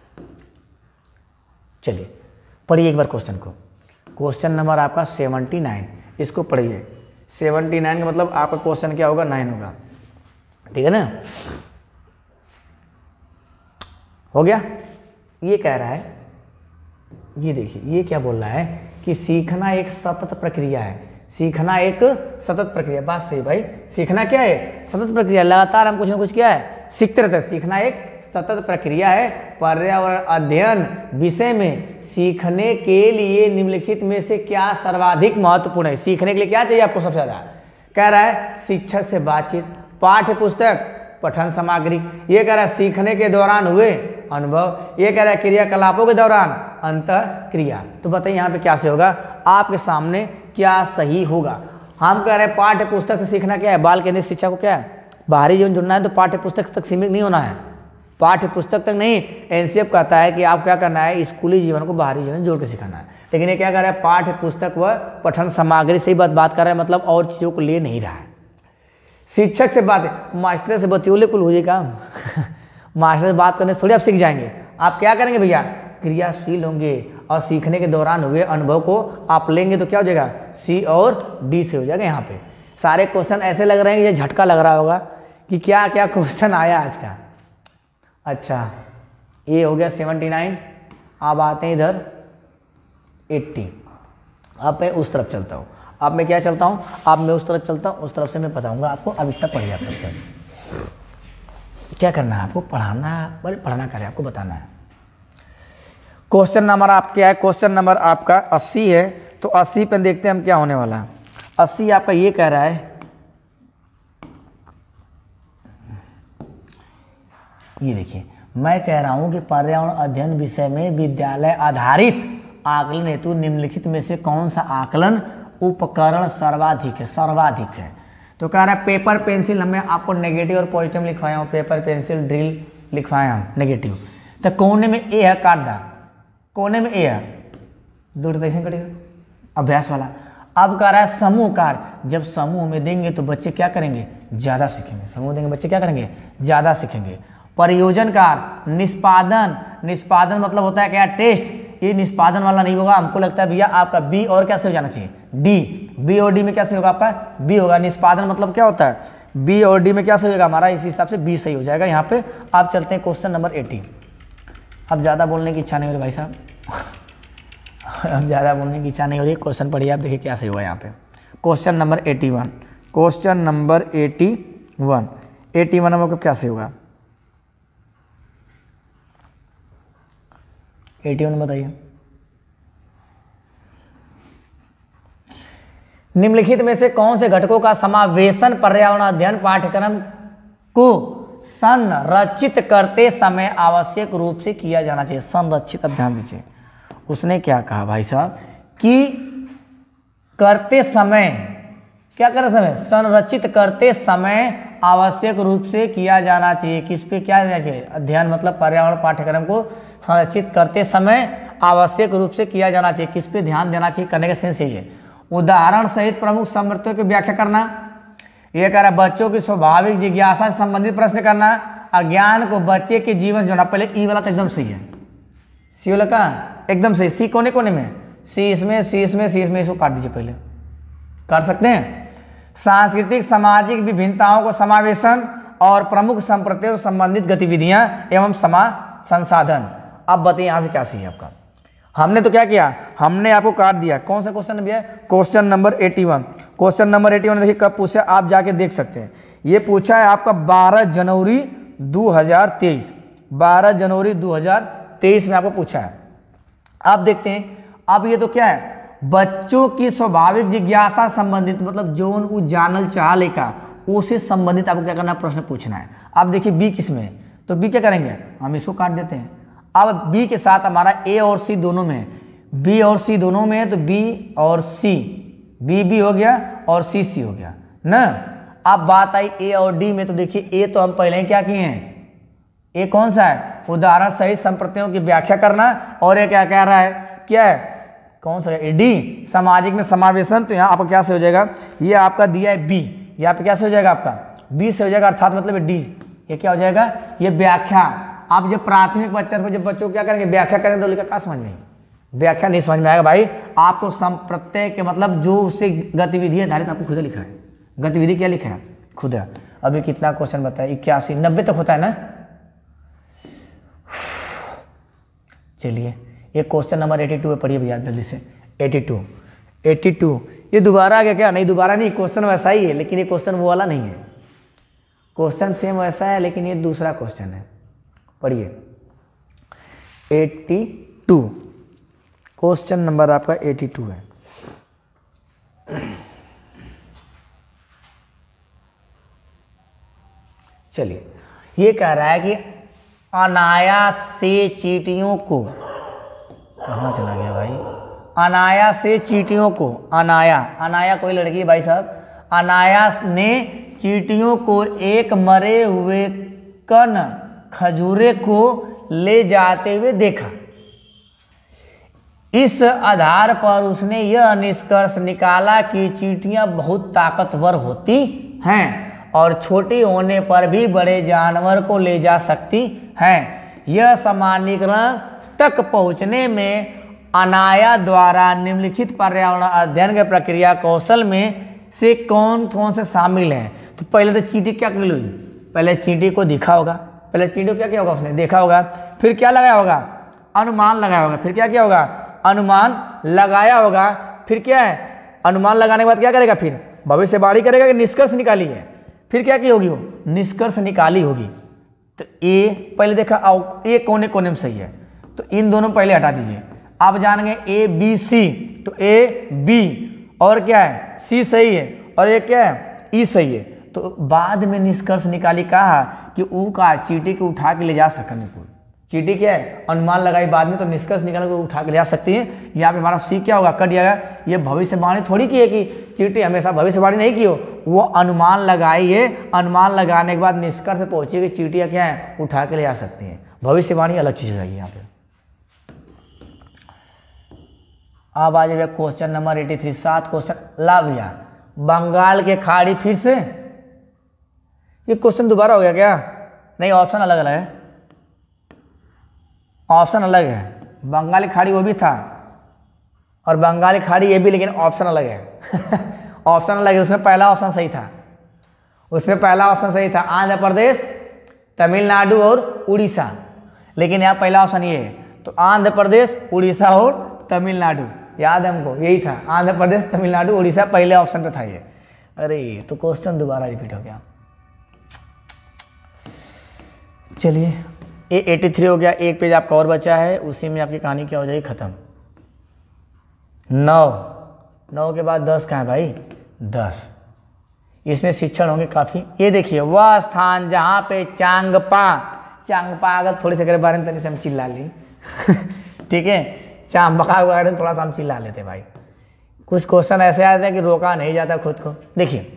चलिए पढ़िए एक बार क्वेश्चन को। क्वेश्चन नंबर आपका सेवेंटी नाइन, इसको पढ़िए। सेवेंटी नाइन का मतलब आपका क्वेश्चन क्या होगा, नाइन होगा, ठीक है ना। हो गया। ये कह रहा है, ये देखिए ये क्या बोल रहा है कि सीखना एक सतत प्रक्रिया है। सीखना एक सतत प्रक्रिया, बात सही भाई। सीखना क्या है, सतत प्रक्रिया, लगातार हम कुछ ना कुछ क्या है, सीखते रहते हैं। सीखना एक सतत प्रक्रिया है। पर्यावरण अध्ययन विषय में सीखने के लिए निम्नलिखित में से क्या सर्वाधिक महत्वपूर्ण है। सीखने के लिए क्या चाहिए आपको सबसे ज्यादा, कह रहा है शिक्षक से बातचीत, पाठ्य पुस्तक, पठन सामग्री। ये कह रहा है सीखने के दौरान हुए अनुभव। ये कह रहा है क्रियाकलापों के दौरान अंतः क्रिया। तो बताइए यहाँ पे क्या से होगा, आपके सामने क्या सही होगा। हम कह रहे हैं पाठ्य पुस्तक से सीखना क्या है, बाल केंद्रित शिक्षा को क्या है, बाहरी जीवन जुड़ना है, तो पाठ्य पुस्तक तक सीमित नहीं होना है, पाठ्य पुस्तक तक नहीं। एनसीएफ कहता है कि आप क्या करना है, स्कूली जीवन को बाहरी जीवन जोड़ के सिखाना है। लेकिन ये क्या कर रहा है, पाठ्य पुस्तक व पठन सामग्री से ही बात बात कर रहा है, मतलब और चीज़ों को ले नहीं रहा है। शिक्षक से बात, मास्टर से बतियोले कुल हो जाए काम मास्टर से बात करने से थोड़ी आप सीख जाएंगे। आप क्या करेंगे भैया, क्रियाशील होंगे और सीखने के दौरान हुए अनुभव को आप लेंगे, तो क्या हो जाएगा, सी और डी से हो जाएगा। यहाँ पे सारे क्वेश्चन ऐसे लग रहे हैं कि ये झटका लग रहा होगा कि क्या क्या क्वेश्चन आया आज का। अच्छा ये हो गया सेवेंटी नाइन। अब आते हैं इधर एट्टी। अब मैं उस तरफ चलता हूँ, अब मैं क्या चलता हूँ, अब मैं उस तरफ चलता हूँ, उस तरफ से मैं बताऊँगा आपको। अब इस तरफ पढ़िए आप, तब तक क्या करना है आपको, पढ़ाना, बड़े पढ़ना करें, आपको बताना है। क्वेश्चन नंबर आप क्या है, क्वेश्चन नंबर आपका अस्सी है। तो अस्सी पे देखते हैं हम क्या होने वाला है। अस्सी आपका ये कह रहा है, ये देखिए मैं कह रहा हूं कि पर्यावरण अध्ययन विषय में विद्यालय आधारित आकलन हेतु निम्नलिखित में से कौन सा आकलन उपकरण सर्वाधिक है, सर्वाधिक है। तो कह रहा है पेपर पेंसिल, हमें आपको नेगेटिव और पॉजिटिव लिखवाया हूँ, पेपर पेंसिल ड्रिल लिखवाया हम नेगेटिव। तो कोने में ए है, काट दा, कोने में ए है, दो कैसे कटेगा, अभ्यास वाला। अब कह रहा है समूह कार्य, जब समूह में देंगे तो बच्चे क्या करेंगे, ज़्यादा सीखेंगे। समूह देंगे बच्चे क्या करेंगे, ज़्यादा सीखेंगे। परियोजन कार्य, निष्पादन, निष्पादन मतलब होता है क्या, टेस्ट। ये निष्पादन वाला नहीं होगा, हमको लगता है भैया आपका बी और क्या से हो जाना चाहिए, डी। बी और डी में क्या सही होगा, आपका बी होगा। निष्पादन मतलब क्या होता है, बी और डी में क्या सही होगा हमारा, इस हिसाब से बी सही हो जाएगा यहाँ पे। आप चलते हैं क्वेश्चन नंबर एटी। अब ज़्यादा बोलने की इच्छा नहीं हो रही भाई साहब अब ज़्यादा बोलने की इच्छा नहीं हो रही। क्वेश्चन पढ़िए आप, देखिए क्या सही होगा यहाँ पे। Question number eighty one, question number eighty one, eighty one में क्या सही होगा, एटी वन बताइए। निम्नलिखित में से कौन से घटकों का समावेशन पर्यावरण अध्ययन पाठ्यक्रम को संरचित करते समय आवश्यक रूप से किया जाना चाहिए। संरचित, अब ध्यान दीजिए, उसने क्या कहा भाई साहब कि करते समय, क्या करते समय, संरचित करते समय आवश्यक रूप से किया जाना चाहिए। किस पे क्या देना चाहिए, अध्ययन मतलब पर्यावरण पाठ्यक्रम को संरचित करते समय आवश्यक रूप से किया जाना चाहिए। किस पे ध्यान देना चाहिए, करने का सेंस यही है। उदाहरण सहित प्रमुख समृद्धियों की व्याख्या करना। यह कह रहा है बच्चों की स्वाभाविक जिज्ञासा से संबंधित प्रश्न करना। अज्ञान को बच्चे के जीवन से जोड़ना। पहले ई वाला तो एकदम सही है, सी वाला कहाँ एकदम सही, सी कोने कोने में, सी इसमें, सी इसमें, सी इसमें, इसको काट दीजिए, पहले काट सकते हैं। सांस्कृतिक सामाजिक विभिन्नताओं को समावेशन और प्रमुख संप्रदायों से संबंधित गतिविधियां एवं समा संसाधन। अब बताइए यहाँ से क्या सही है आपका। हमने तो क्या किया, हमने आपको काट दिया। कौन सा क्वेश्चन है, question number eighty one. Question number eighty one देखिए कब पूछा, आप जाके देख सकते हैं। ये पूछा है आपका बारह जनवरी दो हज़ार तेईस, बारह जनवरी दो हज़ार तेईस में आपको पूछा है। आप देखते हैं, अब ये तो क्या है, बच्चों की स्वाभाविक जिज्ञासा संबंधित, मतलब जो उ जानल चाह लेका उससे संबंधित आपको क्या करना, प्रश्न पूछना है। अब देखिए बी किस में है, तो बी क्या करेंगे, हम इसको काट देते हैं। अब बी के साथ हमारा ए और सी दोनों में है, बी और सी दोनों में है, तो बी और सी, बी बी हो गया और सी सी हो गया ना। अब बात आई ए और डी में, तो देखिए ए तो हम पहले ही क्या किए हैं, ए कौन सा है, उदाहरण सहित संप्रतियों की व्याख्या करना, और ये क्या कह रहा है, क्या है, कौन सा है, डी सामाजिक में समावेशन। तो यहाँ आपका क्या से हो जाएगा, ये आपका दिया है बी, यहाँ पे क्या से हो जाएगा, आपका बी से हो जाएगा, अर्थात मतलब डी, ये क्या हो जाएगा, ये व्याख्या। आप जब प्राथमिक बच्चा को जब बच्चों को क्या करेंगे, व्याख्या करेंगे, तो लिखा क्या समझ में, व्याख्या नहीं समझ में आएगा भाई। आपको संप्रत्यय के मतलब जो उससे गतिविधि आधारित आपको खुद लिखा है, गतिविधि क्या लिखा है, खुद है। अभी कितना क्वेश्चन बताया, इक्यासी नब्बे तक होता है ना। चलिए एक क्वेश्चन नंबर एटी टू पढ़िए भैया जल्दी से, एटी टू एटी टू ये दोबारा आ गया क्या, नहीं दोबारा नहीं, क्वेश्चन वैसा ही है, लेकिन ये क्वेश्चन वो वाला नहीं है, क्वेश्चन सेम वैसा है, लेकिन ये दूसरा क्वेश्चन है। पढ़िए एटी टू, क्वेश्चन नंबर आपका एटी टू है। चलिए ये कह रहा है कि अनायास से चींटियों को, कहाँ चला गया भाई, अनायास से चींटियों को, अनाया अनाया कोई लड़की है भाई साहब, अनायास ने चींटियों को एक मरे हुए कन खजूरे को ले जाते हुए देखा। इस आधार पर उसने यह निष्कर्ष निकाला कि चींटियां बहुत ताकतवर होती हैं और छोटी होने पर भी बड़े जानवर को ले जा सकती हैं। यह सामान्यीकरण तक पहुंचने में अनाया द्वारा निम्नलिखित पर्यावरण अध्ययन के प्रक्रिया कौशल में से कौन कौन से शामिल हैं। तो पहले तो चींटी क्या कर लो, पहले चींटी को दिखा होगा, पहले चींटी को क्या किया होगा, उसने देखा होगा, फिर क्या लगाया होगा, अनुमान लगाया होगा, फिर क्या किया होगा, अनुमान लगाया होगा, फिर क्या है, अनुमान लगाने के बाद क्या करेगा, फिर भविष्यवाणी करेगा कि निष्कर्ष निकाली है, फिर क्या की होगी, वो निष्कर्ष निकाली होगी। तो ए पहले देखा, आओ ए कोने कोने में सही है, तो इन दोनों पहले हटा दीजिए। आप जान गए ए बी सी, तो ए बी और क्या है, सी सही है, और ये क्या है, ई सही है। तो बाद में निष्कर्ष निकाली, कहा कि ऊ का चींटी को उठा के ले जा सकने को, चींटी क्या है, अनुमान लगाई बाद में, तो निष्कर्ष निकाल के उठा के ले जा सकती है। यहाँ पे हमारा सी क्या होगा, कट जाएगा। ये भविष्यवाणी थोड़ी की है कि चींटी हमेशा भविष्यवाणी नहीं की हो, वो अनुमान लगाई है, अनुमान लगाने के बाद निष्कर्ष पहुंची कि चींटियाँ क्या है, उठा के ले जा सकती हैं। भविष्यवाणी अलग चीज हो जाएगी यहाँ पे। अब आ जाएगा क्वेश्चन नंबर एटी थ्री, सात क्वेश्चन ला भैया। बंगाल के खाड़ी, फिर से ये क्वेश्चन दोबारा हो गया क्या, नहीं ऑप्शन अलग अलग है, ऑप्शन अलग है। बंगाली खाड़ी वो भी था और बंगाली खाड़ी ये भी, लेकिन ऑप्शन अलग है ऑप्शन अलग है। उसमें पहला ऑप्शन सही था, उसमें पहला ऑप्शन सही था, आंध्र प्रदेश, तमिलनाडु और उड़ीसा, लेकिन यहाँ पहला ऑप्शन ये है। तो आंध्र प्रदेश, उड़ीसा और तमिलनाडु, याद है हमको, यही था, आंध्र प्रदेश, तमिलनाडु, उड़ीसा पहले ऑप्शन पे था ये। अरे तो क्वेश्चन दोबारा रिपीट हो गया। चलिए ए एटी थ्री हो गया, एक पेज आपका और बचा है, उसी में आपकी कहानी क्या हो जाएगी, खत्म। नौ, नौ के बाद दस कहाँ है भाई, दस, इसमें शिक्षण होंगे काफ़ी। ये देखिए, वह स्थान जहाँ पे चांगपा, चांगपा अगर थोड़ी से बारे में तनी से हम चिल्ला ली ठीक है, चांगपा के बारे में थोड़ा सा हम चिल्ला लेते भाई। कुछ क्वेश्चन ऐसे आते हैं कि रोका नहीं जाता खुद को। देखिए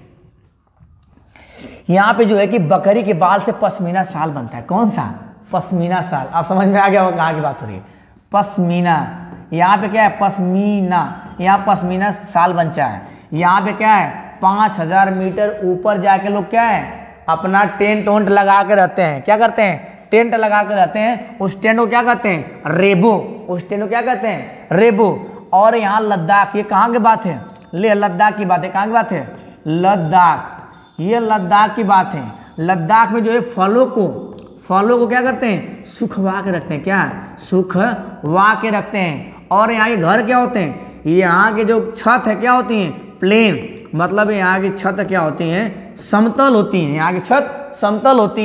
यहाँ पे जो है कि बकरी के बाल से पश्मीना शाल बनता है, कौन सा, पश्मीना शाल। आप समझ में आ गया होगा कहाँ की बात हो रही है, पश्मीना। यहाँ पे क्या है, पश्मीना, यहाँ पश्मीना शाल बनता है। यहाँ पे क्या है, पाँच हजार मीटर ऊपर जाके लोग क्या है, अपना टेंट वेंट लगा के रहते हैं, क्या करते हैं, टेंट लगा के रहते हैं। उस टेंट को क्या कहते हैं, रेबो, उस टेंट को क्या कहते हैं, रेबो। और यहाँ लद्दाख, ये कहाँ की बात है, ले लद्दाख की बात है, कहाँ की बात है, लद्दाख, ये लद्दाख की बात है। लद्दाख में जो है फलों को, फलों को क्या करते हैं, सुखवा के रखते हैं, क्या सुखवा के रखते हैं। और यहाँ के घर क्या होते हैं, यहाँ के जो छत है क्या होती हैं, प्लेन, मतलब यहाँ की छत क्या होती हैं, समतल होती हैं, यहाँ की छत समतल होती हैं।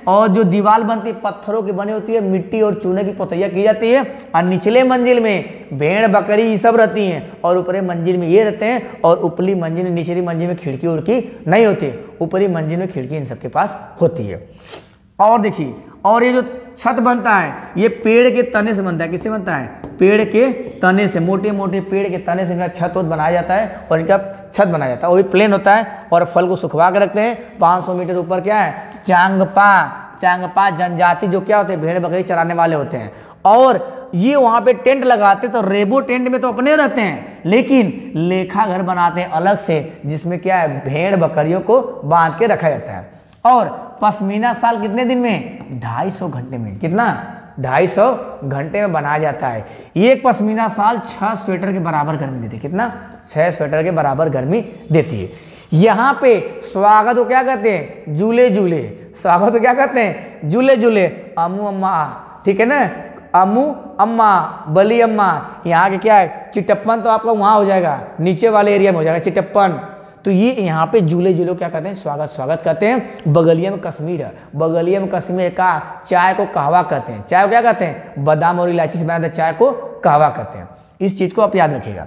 और जो दीवार बनती है पत्थरों की बनी होती है, मिट्टी और चूने की पोतैया की जाती है, और निचले मंजिल में भेड़ बकरी ये सब रहती हैं, और ऊपरी मंजिल में ये रहते हैं, और ऊपरी मंजिल में निचली मंजिल में खिड़की उड़की नहीं होती, ऊपरी मंजिल में खिड़की इन सबके पास होती है। और देखिए, और ये जो छत बनता है ये पेड़ के तने से बनता है। किससे बनता है? पेड़ के तने से, मोटे मोटे पेड़ के तने से इनका छत वत बनाया जाता है, और इनका छत बनाया जाता है, वो भी प्लेन होता है, और फल को सुखवा के रखते हैं। पाँच सौ मीटर ऊपर क्या है? चांगपा। चांगपा जनजाति जो क्या होते हैं? भेड़ बकरी चराने वाले होते हैं, और ये वहाँ पे टेंट लगाते, तो रेबो टेंट में तो अपने रहते हैं, लेकिन लेखा घर बनाते हैं अलग से, जिसमें क्या है? भेड़ बकरियों को बांध के रखा जाता है। और पश्मीना साल कितने दिन में? ढाई सौ घंटे में। कितना? ढाई सौ घंटे में बनाया जाता है। एक पश्मीना साल छह स्वेटर के बराबर गर्मी देती है। कितना? छह स्वेटर के बराबर गर्मी देती है। यहाँ पे स्वागत को क्या कहते हैं? झूले झूले। स्वागत को क्या कहते हैं? झूले झूले। अम्मू अम्मा, ठीक है ना? अम्मू अम्मा, बली अम्मा। यहाँ के क्या है? चिटप्पन तो आपका वहाँ हो जाएगा, नीचे वाले एरिया में हो जाएगा चिटप्पन। तो ये यहाँ पे झूले झूले क्या कहते हैं? स्वागत स्वागत कहते हैं। बगलिया में कश्मीर है, बगलिया में कश्मीर का चाय को कहवा कहते हैं। चाय को क्या कहते हैं? बादाम और इलायची से बनाते चाय को कहवा कहते हैं। इस चीज को आप याद रखिएगा।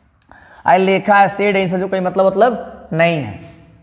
आई लेखा है सेड इन सब जो कोई मतलब मतलब नहीं है।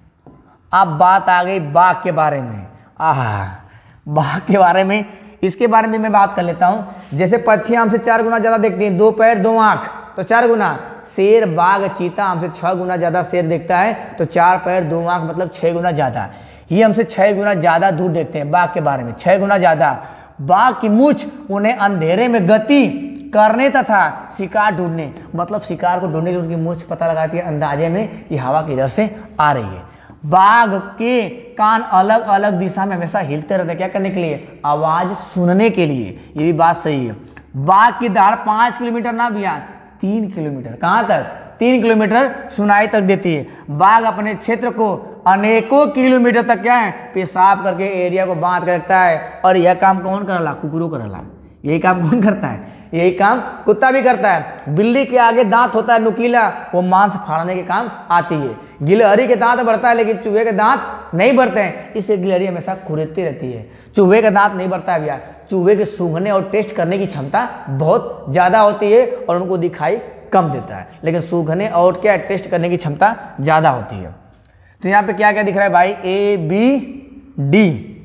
अब बात आ गई बाघ के बारे में। आह, बाघ के बारे में, इसके बारे में मैं बात कर लेता हूँ। जैसे पक्षी हमसे चार गुना ज्यादा देखती हैं, दो पैर दो आंख, तो चार गुना। शेर बाघ चीता हमसे छह गुना ज्यादा शेर देखता है, तो चार पैर दो आंख मतलब छह गुना ज्यादा। ये हमसे छह गुना ज्यादा दूर देखते हैं बाघ के बारे में, छह गुना ज्यादा। बाघ की मूंछ उन्हें अंधेरे में गति करने तथा शिकार ढूंढने, मतलब शिकार को ढूंढने के लिए उनकी मूंछ पता लगाती है अंदाजे में कि हवा किधर से आ रही है। बाघ के कान अलग अलग दिशा में हमेशा हिलते रहते हैं, क्या करने के लिए? आवाज सुनने के लिए। ये भी बात सही है। बाघ की दाढ़ पांच किलोमीटर ना भैया, तीन किलोमीटर। कहाँ तक? तीन किलोमीटर सुनाई तक देती है। बाघ अपने क्षेत्र को अनेकों किलोमीटर तक क्या है? पेशाब करके एरिया को बांध कर रखता है। और यह काम कौन करला? कुकुरों करला। यही काम कौन करता है? यही काम कुत्ता भी करता है। बिल्ली के आगे दांत होता है नुकीला, वो मांस फाड़ने के काम आती है। गिलहरी के दांत बढ़ता है, लेकिन चूहे के दांत नहीं बढ़ते हैं, इससे गिलहरी हमेशा खुरदती रहती है। चूहे का दांत नहीं बढ़ता है भैया। चूहे के सूंघने और टेस्ट करने की क्षमता बहुत ज्यादा होती है, और उनको दिखाई कम देता है, लेकिन सूंघने और क्या टेस्ट करने की क्षमता ज्यादा होती है। तो यहाँ पे क्या क्या दिख रहा है भाई? A B D.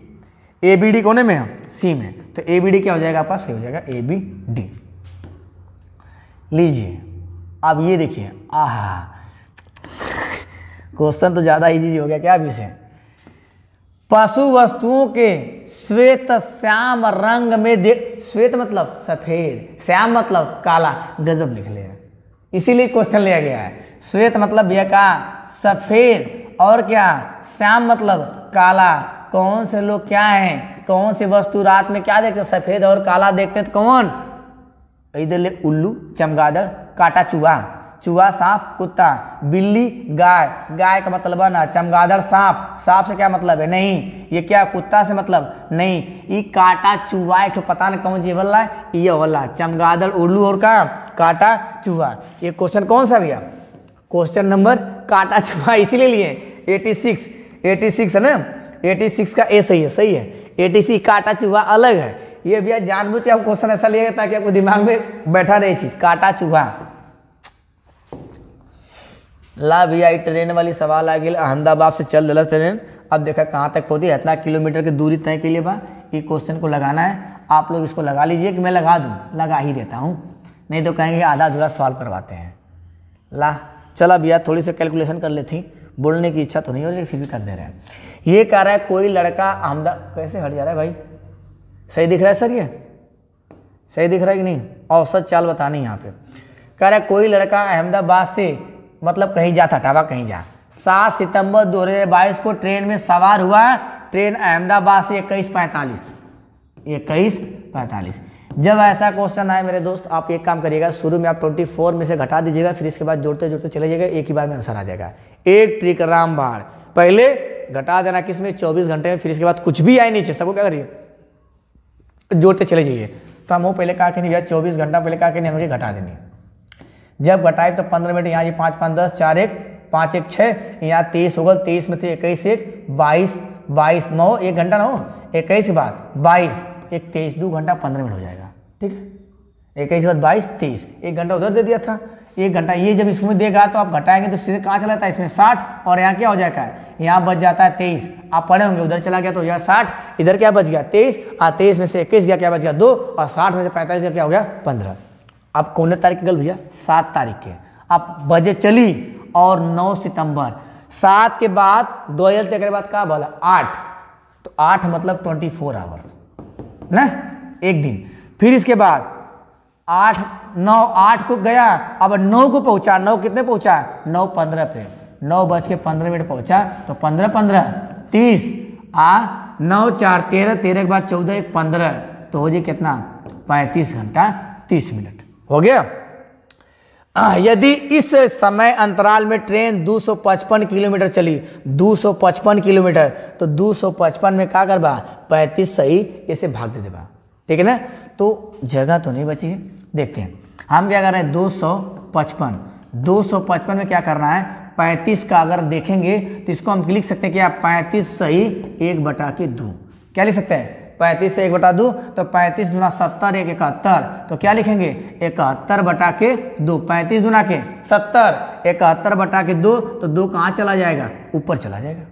A B D कोने में है? सी में। तो ए बी डी क्या हो जाएगा आपका? सी हो जाएगा ए बी डी। लीजिए अब ये देखिए, आहा, क्वेश्चन तो ज्यादा इजी हो गया क्या अभी से। पशु वस्तुओं के श्वेत श्याम रंग में देख, श्वेत मतलब सफेद, श्याम मतलब काला, गजब लिख लिया, इसीलिए क्वेश्चन लिया गया है। श्वेत मतलब यह का सफेद, और क्या? श्याम मतलब काला। कौन से लोग क्या हैं? कौन सी वस्तु रात में क्या देखते? सफेद और काला देखते हैं। तो कौन? इधर ले उल्लू, चमगादड़, काटा चूहा, चूहा सांप, कुत्ता, बिल्ली गाय, गाय का मतलब है ना, चमगादड़ सांप, सांप से क्या मतलब है? नहीं, ये क्या कुत्ता से मतलब नहीं, ये काटा चूहा एक तो पता नहीं कौन चीज वाला है, ये वाला चमगादड़ उल्लू और का काटा चूहा। ये क्वेश्चन कौन सा भैया? क्वेश्चन नंबर काटा चूहा, इसीलिए लिए एटी सिक्स, एटी सिक्स है ना, एटी सिक्स का ए सही है, सही है। एटी सिक्स काटा चूहा अलग है, ये भैया जानबूझ के आप क्वेश्चन ऐसा लिएगा ताकि आपको दिमाग में बैठा रहे चीज, काटा चूहा। ला भैया ट्रेन वाली सवाल आ गई, अहमदाबाद से चल दिला ट्रेन, अब देखा कहाँ तक पहुंची, इतना किलोमीटर की दूरी तय के लिए बा, ये क्वेश्चन को लगाना है। आप लोग इसको लगा लीजिए कि मैं लगा दूं, लगा ही देता हूँ, नहीं तो कहेंगे आधा अधूरा सवाल करवाते हैं। ला चला भैया थोड़ी सी कैलकुलेशन कर लेती, बोलने की इच्छा तो नहीं हो रही फिर भी कर दे रहे हैं। ये कह रहा है कोई लड़का अहमदाबाद, कैसे हट जा रहा है भाई, सही दिख रहा है सर? ये सही दिख रहा है कि नहीं? औसत चाल बतानी यहाँ पे। कह रहा है कोई लड़का अहमदाबाद से मतलब कहीं जा था, टावा कहीं जा, सात सितंबर दो हजार बाईस को ट्रेन में सवार हुआ, ट्रेन अहमदाबाद से इक्कीस पैंतालीस इक्कीस पैंतालीस। जब ऐसा क्वेश्चन आए मेरे दोस्त, आप एक काम करिएगा, शुरू में आप चौबीस में से घटा दीजिएगा, फिर इसके बाद जोड़ते जोड़ते चले जाइएगा, एक ही बार में आंसर आ जाएगा। एक ट्रिक रामबाण, पहले घटा देना किसमें? चौबीस घंटे में, फिर इसके बाद कुछ भी आए नीचे, सबको क्या करिए? जोड़ते चले जाइए। तो हम वो पहले कहा कि नहीं भैया चौबीस घंटा पहले कहा कि नहीं हमें घटा देनी, जब घटाए तो पंद्रह मिनट, यहाँ पाँच पाँच दस, चार एक पाँच एक छः, यहाँ तेईस होगा, तेईस में थे इक्कीस एक बाईस, बाईस नौ एक घंटा नौ इक्कीस के बाद बाईस एक तेईस दो घंटा पंद्रह मिनट हो जाएगा। ठीक है, इक्कीस के बाद बाईस तेईस एक घंटा उधर दे दिया था, एक घंटा ये जब इसमें देगा तो आप घटाएंगे तो सीधे कहाँ चला जाता है, इसमें साठ और यहाँ क्या हो जाएगा, यहाँ बच जाता है तेईस। आप पढ़े होंगे उधर चला गया तो हो गया साठ, इधर क्या बच गया तेईस, और तेईस में से इक्कीस गया क्या बच गया दो, और साठ में से पैंतालीस का क्या हो गया पंद्रह। अब कौन तारीख की गल भैया, सात तारीख के। अब बजे चली और नौ सितंबर, सात के बाद दो हजार के बाद क्या बोला आठ, तो आठ मतलब ट्वेंटी फोर आवर्स ना, एक दिन। फिर इसके बाद आठ नौ आठ को गया, अब नौ को पहुंचा, नौ कितने पहुंचा, नौ पंद्रह पे, नौ बज के पंद्रह मिनट पहुंचा तो पंद्रह पंद्रह तीस, आ नौ चार तेरह, तेरह के बाद चौदह एक पंद्रह, तो हो जाए कितना पैंतीस घंटा तीस मिनट हो गया। यदि इस समय अंतराल में ट्रेन दो सौ पचपन किलोमीटर चली, दो सौ पचपन किलोमीटर, तो दो सौ पचपन में क्या करबा पैंतीस सही इसे भाग दे देबा। ठीक है ना, तो जगह तो नहीं बची है। देखते हैं हम क्या कर रहे हैं, दो सौ पचपन दो सौ पचपन में क्या करना है, पैंतीस का अगर देखेंगे तो इसको हम लिख सकते हैं क्या, पैंतीस सही एक बटा के दो, क्या लिख सकते हैं पैंतीस से एक बटा दो, तो पैंतीस गुना सत्तर एक इकहत्तर, तो क्या लिखेंगे इकहत्तर बटा के दो, पैंतीस गुना के सत्तर इकहत्तर बटा के दो, तो दो कहाँ चला जाएगा, ऊपर चला जाएगा,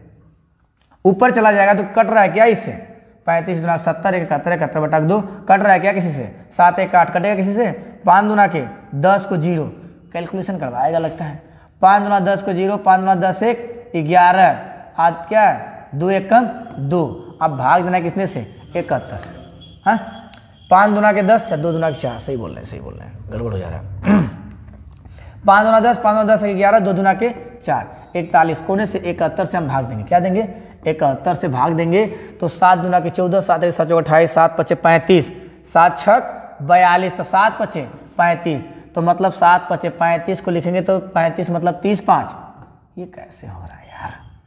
ऊपर चला जाएगा। तो कट रहा है क्या इससे, पैंतीस गुना सत्तर इकहत्तर इकहत्तर बटा के दो, कट रहा है क्या किसी से, सात एक आठ कटेगा किसी से, पाँच दुना के दस को जीरो, कैलकुलेशन करवाएगा लगता है, पाँच दुना दस को जीरो, पाँच दुना दस एक ग्यारह, आज क्या दो एक कम दो, अब भाग देना किसने से इकहत्तर, हाँ पाँच दुना के दस, दो दुना के चार, सही बोल रहे हैं सही बोल रहे हैं, गड़बड़ हो जा रहा है। पाँच दुना दस, पाँच दुना दस ग्यारह, दो दुना के चार, इकतालीस, कोने से इकहत्तर से हम भाग देंगे, क्या देंगे इकहत्तर से भाग देंगे, तो सात दुना के चौदह, सात एक सात चौक अट्ठाईस, सात पचे पैंतीस, सात छक बयालीस, तो सात पचे पैंतीस, तो मतलब सात पचे पैंतीस को लिखेंगे तो पैंतीस मतलब तीस पाँच, ये कैसे हो रहा है यार,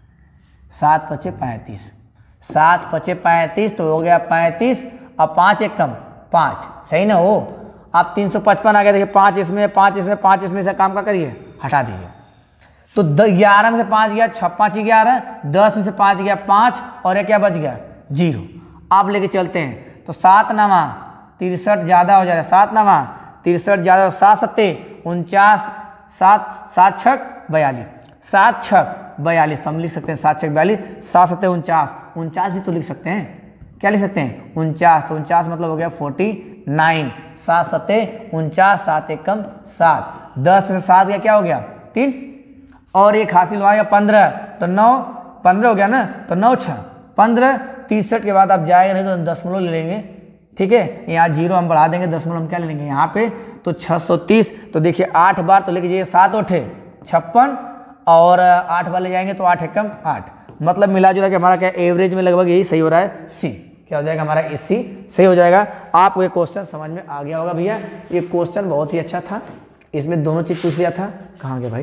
सात पचे पैंतीस, सात पचे पैंतीस तो हो गया पैंतीस, अब पाँच एक कम पाँच, सही ना हो। आप तीन सौ पचपन आ गया, देखिए पाँच इसमें पाँच इसमें पाँच इसमें से काम का करिए हटा दीजिए, तो ग्यारह में से पाँच गया छप्पाँच ग्यारह, दस में से पाँच गया पाँच, और एक क्या बच गया जीरो। आप लेके चलते हैं तो सात नामा तिरसठ ज़्यादा हो जा रहा है, सात नामा तिरसठ ज़्यादा, सात सत्ते उनचास, सात सात छक बयालीस, सात छक बयालीस, तो हम लिख सकते हैं सात छक बयालीस, सात सत्ते उनचास, उनचास भी तो लिख सकते हैं, क्या लिख सकते हैं उनचास, तो उनचास मतलब हो गया फोर्टी नाइन, सात सत्ते उनचास, सात एक कम सात, दस में से सात गया क्या हो गया तीन, और एक हासिल हुआ या पंद्रह, तो नौ पंद्रह हो गया ना, तो नौ छः पंद्रह, तिरसठ के बाद आप जाएगा नहीं तो दशमलव ले लेंगे। ठीक है, यहाँ जीरो हम बढ़ा देंगे, दशमलव हम क्या ले लेंगे यहाँ पे, तो छः सौ तीस, तो देखिए आठ बार तो लेके जाइए, सात उठे छप्पन, और आठ बार ले जाएंगे तो आठ एकम आठ, मतलब मिला जुला के हमारा क्या एवरेज में लगभग यही सही हो रहा है, सी क्या हो जाएगा हमारा, इसी सही हो जाएगा। आपको ये क्वेश्चन समझ में आ गया होगा भैया, ये क्वेश्चन बहुत ही अच्छा था, इसमें दोनों चीज़ पूछ लिया था। कहाँ गया भाई,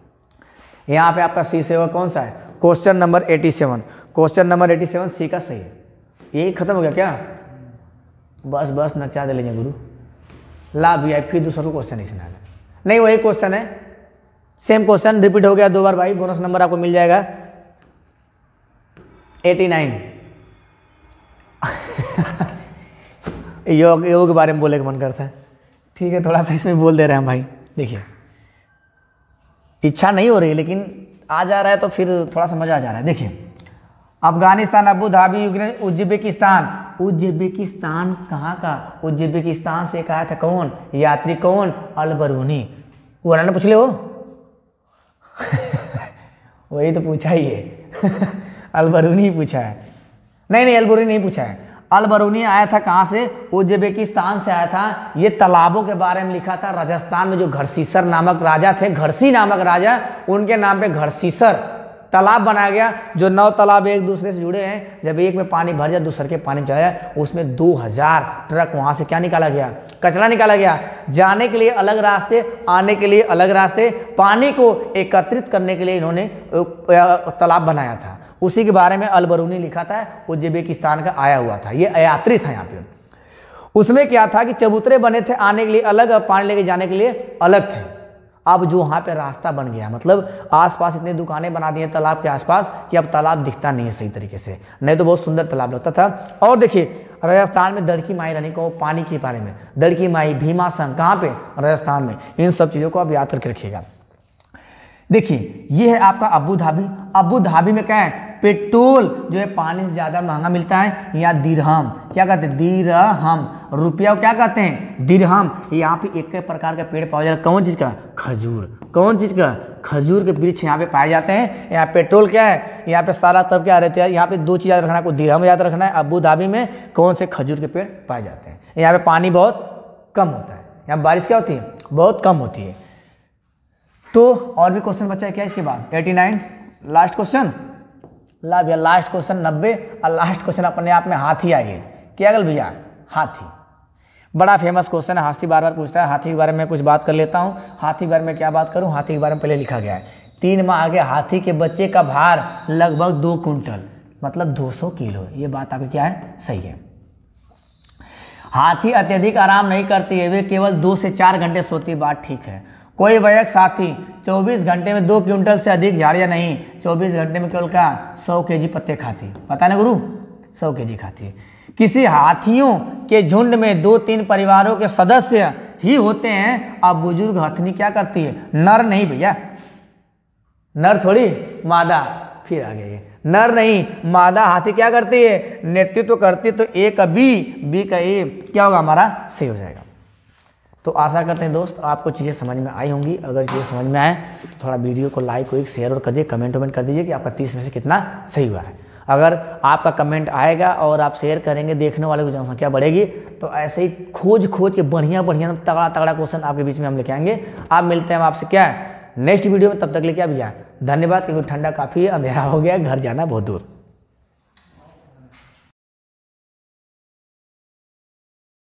यहाँ पे आपका सी से होगा कौन सा है, क्वेश्चन नंबर सत्तासी, क्वेश्चन नंबर सत्तासी सी का सही है। यही खत्म हो गया क्या, बस बस नचा दे लेंगे गुरु, ला भैया फिर दूसरा क्वेश्चन नहीं सुना, नहीं वही क्वेश्चन है, सेम क्वेश्चन रिपीट हो गया दो बार भाई, बोनस नंबर आपको मिल जाएगा नवासी। योग योग के बारे में बोले का मन करता है, ठीक है थोड़ा सा इसमें बोल दे रहे हैं भाई। देखिए इच्छा नहीं हो रही लेकिन आ जा रहा है तो फिर थोड़ा सा मजा आ जा रहा है। देखिए Afghanistan, Abu Dhabi, Ukraine, Uzbekistan, Uzbekistan कहाँ का, उज्बेकिस्तान से कहा था कौन यात्री, कौन अलबरूनी, वो ने पूछ ले वो वही तो पूछा ही है अलबरूनी पूछा है, नहीं नहीं अलबरूनी नहीं पूछा है, अलबरूनी आया था कहाँ से, उज्बेकिस्तान से आया था। ये तालाबों के बारे में लिखा था, राजस्थान में जो घरसीसर नामक राजा थे, घरसी नामक राजा, उनके नाम पे घरसीसर तालाब बनाया गया, जो नौ तालाब एक दूसरे से जुड़े हैं। जब एक में पानी भर जाए दूसरे के पानी में चला जाए, उसमें दो हजार ट्रक वहाँ से क्या निकाला गया, कचरा निकाला गया। जाने के लिए अलग रास्ते, आने के लिए अलग रास्ते, पानी को एकत्रित करने के लिए इन्होंने तालाब बनाया था। उसी के बारे में अलबरूनी लिखा था, उज्बेकिस्तान का आया हुआ था, ये यात्री था यहाँ पे। उसमें क्या था कि चबूतरे बने थे, आने के लिए अलग और पानी लेके जाने के लिए अलग थे। अब जो वहाँ पे रास्ता बन गया, मतलब आसपास इतनी दुकानें बना दी हैं तालाब के आसपास कि अब तालाब दिखता नहीं है सही तरीके से, नहीं तो बहुत सुंदर तालाब लगता था। और देखिए राजस्थान में दड़की माई रानी को पानी के बारे में, दड़की माई भीमाशंकर कहाँ पे, राजस्थान में। इन सब चीज़ों को आप याद करके रखिएगा। देखिए ये है आपका अबू धाबी। अबू धाबी में क्या है, पेट्रोल जो है पानी से ज़्यादा महंगा मिलता है। या दिरहम, क्या कहते हैं, दिरहम, रुपया क्या कहते हैं, दिरहम। यहाँ पे एक प्रकार का पेड़ पाया जाता है, कौन चीज़ का, खजूर। कौन चीज़ का, खजूर के वृक्ष यहाँ पे पाए जाते हैं। यहाँ पेट्रोल क्या है, यहाँ पे सारा तरफ क्या रहते हैं, यहाँ पे दो चीज़ याद रखना है, आपको दिरहम याद रखना है। अबू धाबी में कौन से खजूर के पेड़ पाए जाते हैं। यहाँ पे पानी बहुत कम होता है, यहाँ बारिश क्या होती है, बहुत कम होती है। तो और भी क्वेश्चन बचा है क्या इसके बाद, नवासी लास्ट क्वेश्चन, ला भैया लास्ट क्वेश्चन नब्बे। और लास्ट क्वेश्चन अपने आप में हाथी आ गए, क्या गल भैया, हाथी। बड़ा फेमस क्वेश्चन है, हाथी बार बार पूछता है। हाथी के बारे में कुछ बात कर लेता हूँ। हाथी के बारे में क्या बात करूँ, हाथी के बारे में पहले लिखा गया है, तीन माह आगे हाथी के बच्चे का भार लगभग दो कुंटल, मतलब दो सौ किलो। ये बात आपकी क्या है, सही है। हाथी अत्यधिक आराम नहीं करती है, वे केवल दो से चार घंटे सोती है, बात ठीक है। कोई वयस्क साथी चौबीस घंटे में दो क्विंटल से अधिक झाड़ियाँ नहीं, चौबीस घंटे में केवल क्या, सौ केजी पत्ते खाती, पता नहीं गुरु, सौ केजी खाती। किसी हाथियों के झुंड में दो तीन परिवारों के सदस्य ही होते हैं। अब बुजुर्ग हथनी क्या करती है, नर नहीं भैया, नर थोड़ी, मादा, फिर आ गई, नर नहीं मादा हाथी क्या करती है, नेतृत्व करती है। तो ए का बी, बी का ए, क्या होगा हमारा, सही हो जाएगा। तो आशा करते हैं दोस्त आपको चीज़ें समझ में आई होंगी। अगर चीज़ें समझ में आए तो थोड़ा वीडियो को लाइक और शेयर और कर दिए, कमेंट वमेंट कर दीजिए कि आपका तीस में से कितना सही हुआ है। अगर आपका कमेंट आएगा और आप शेयर करेंगे, देखने वाले की जनसंख्या बढ़ेगी। तो ऐसे ही खोज खोज के बढ़िया बढ़िया तगड़ा तगड़ा क्वेश्चन आपके बीच में हम लेके आएंगे। आप मिलते हैं आपसे क्या है नेक्स्ट वीडियो में, तब तक लेके आप जाए। धन्यवाद, क्योंकि ठंडा काफ़ी अंधेरा हो गया, घर जाना बहुत दूर।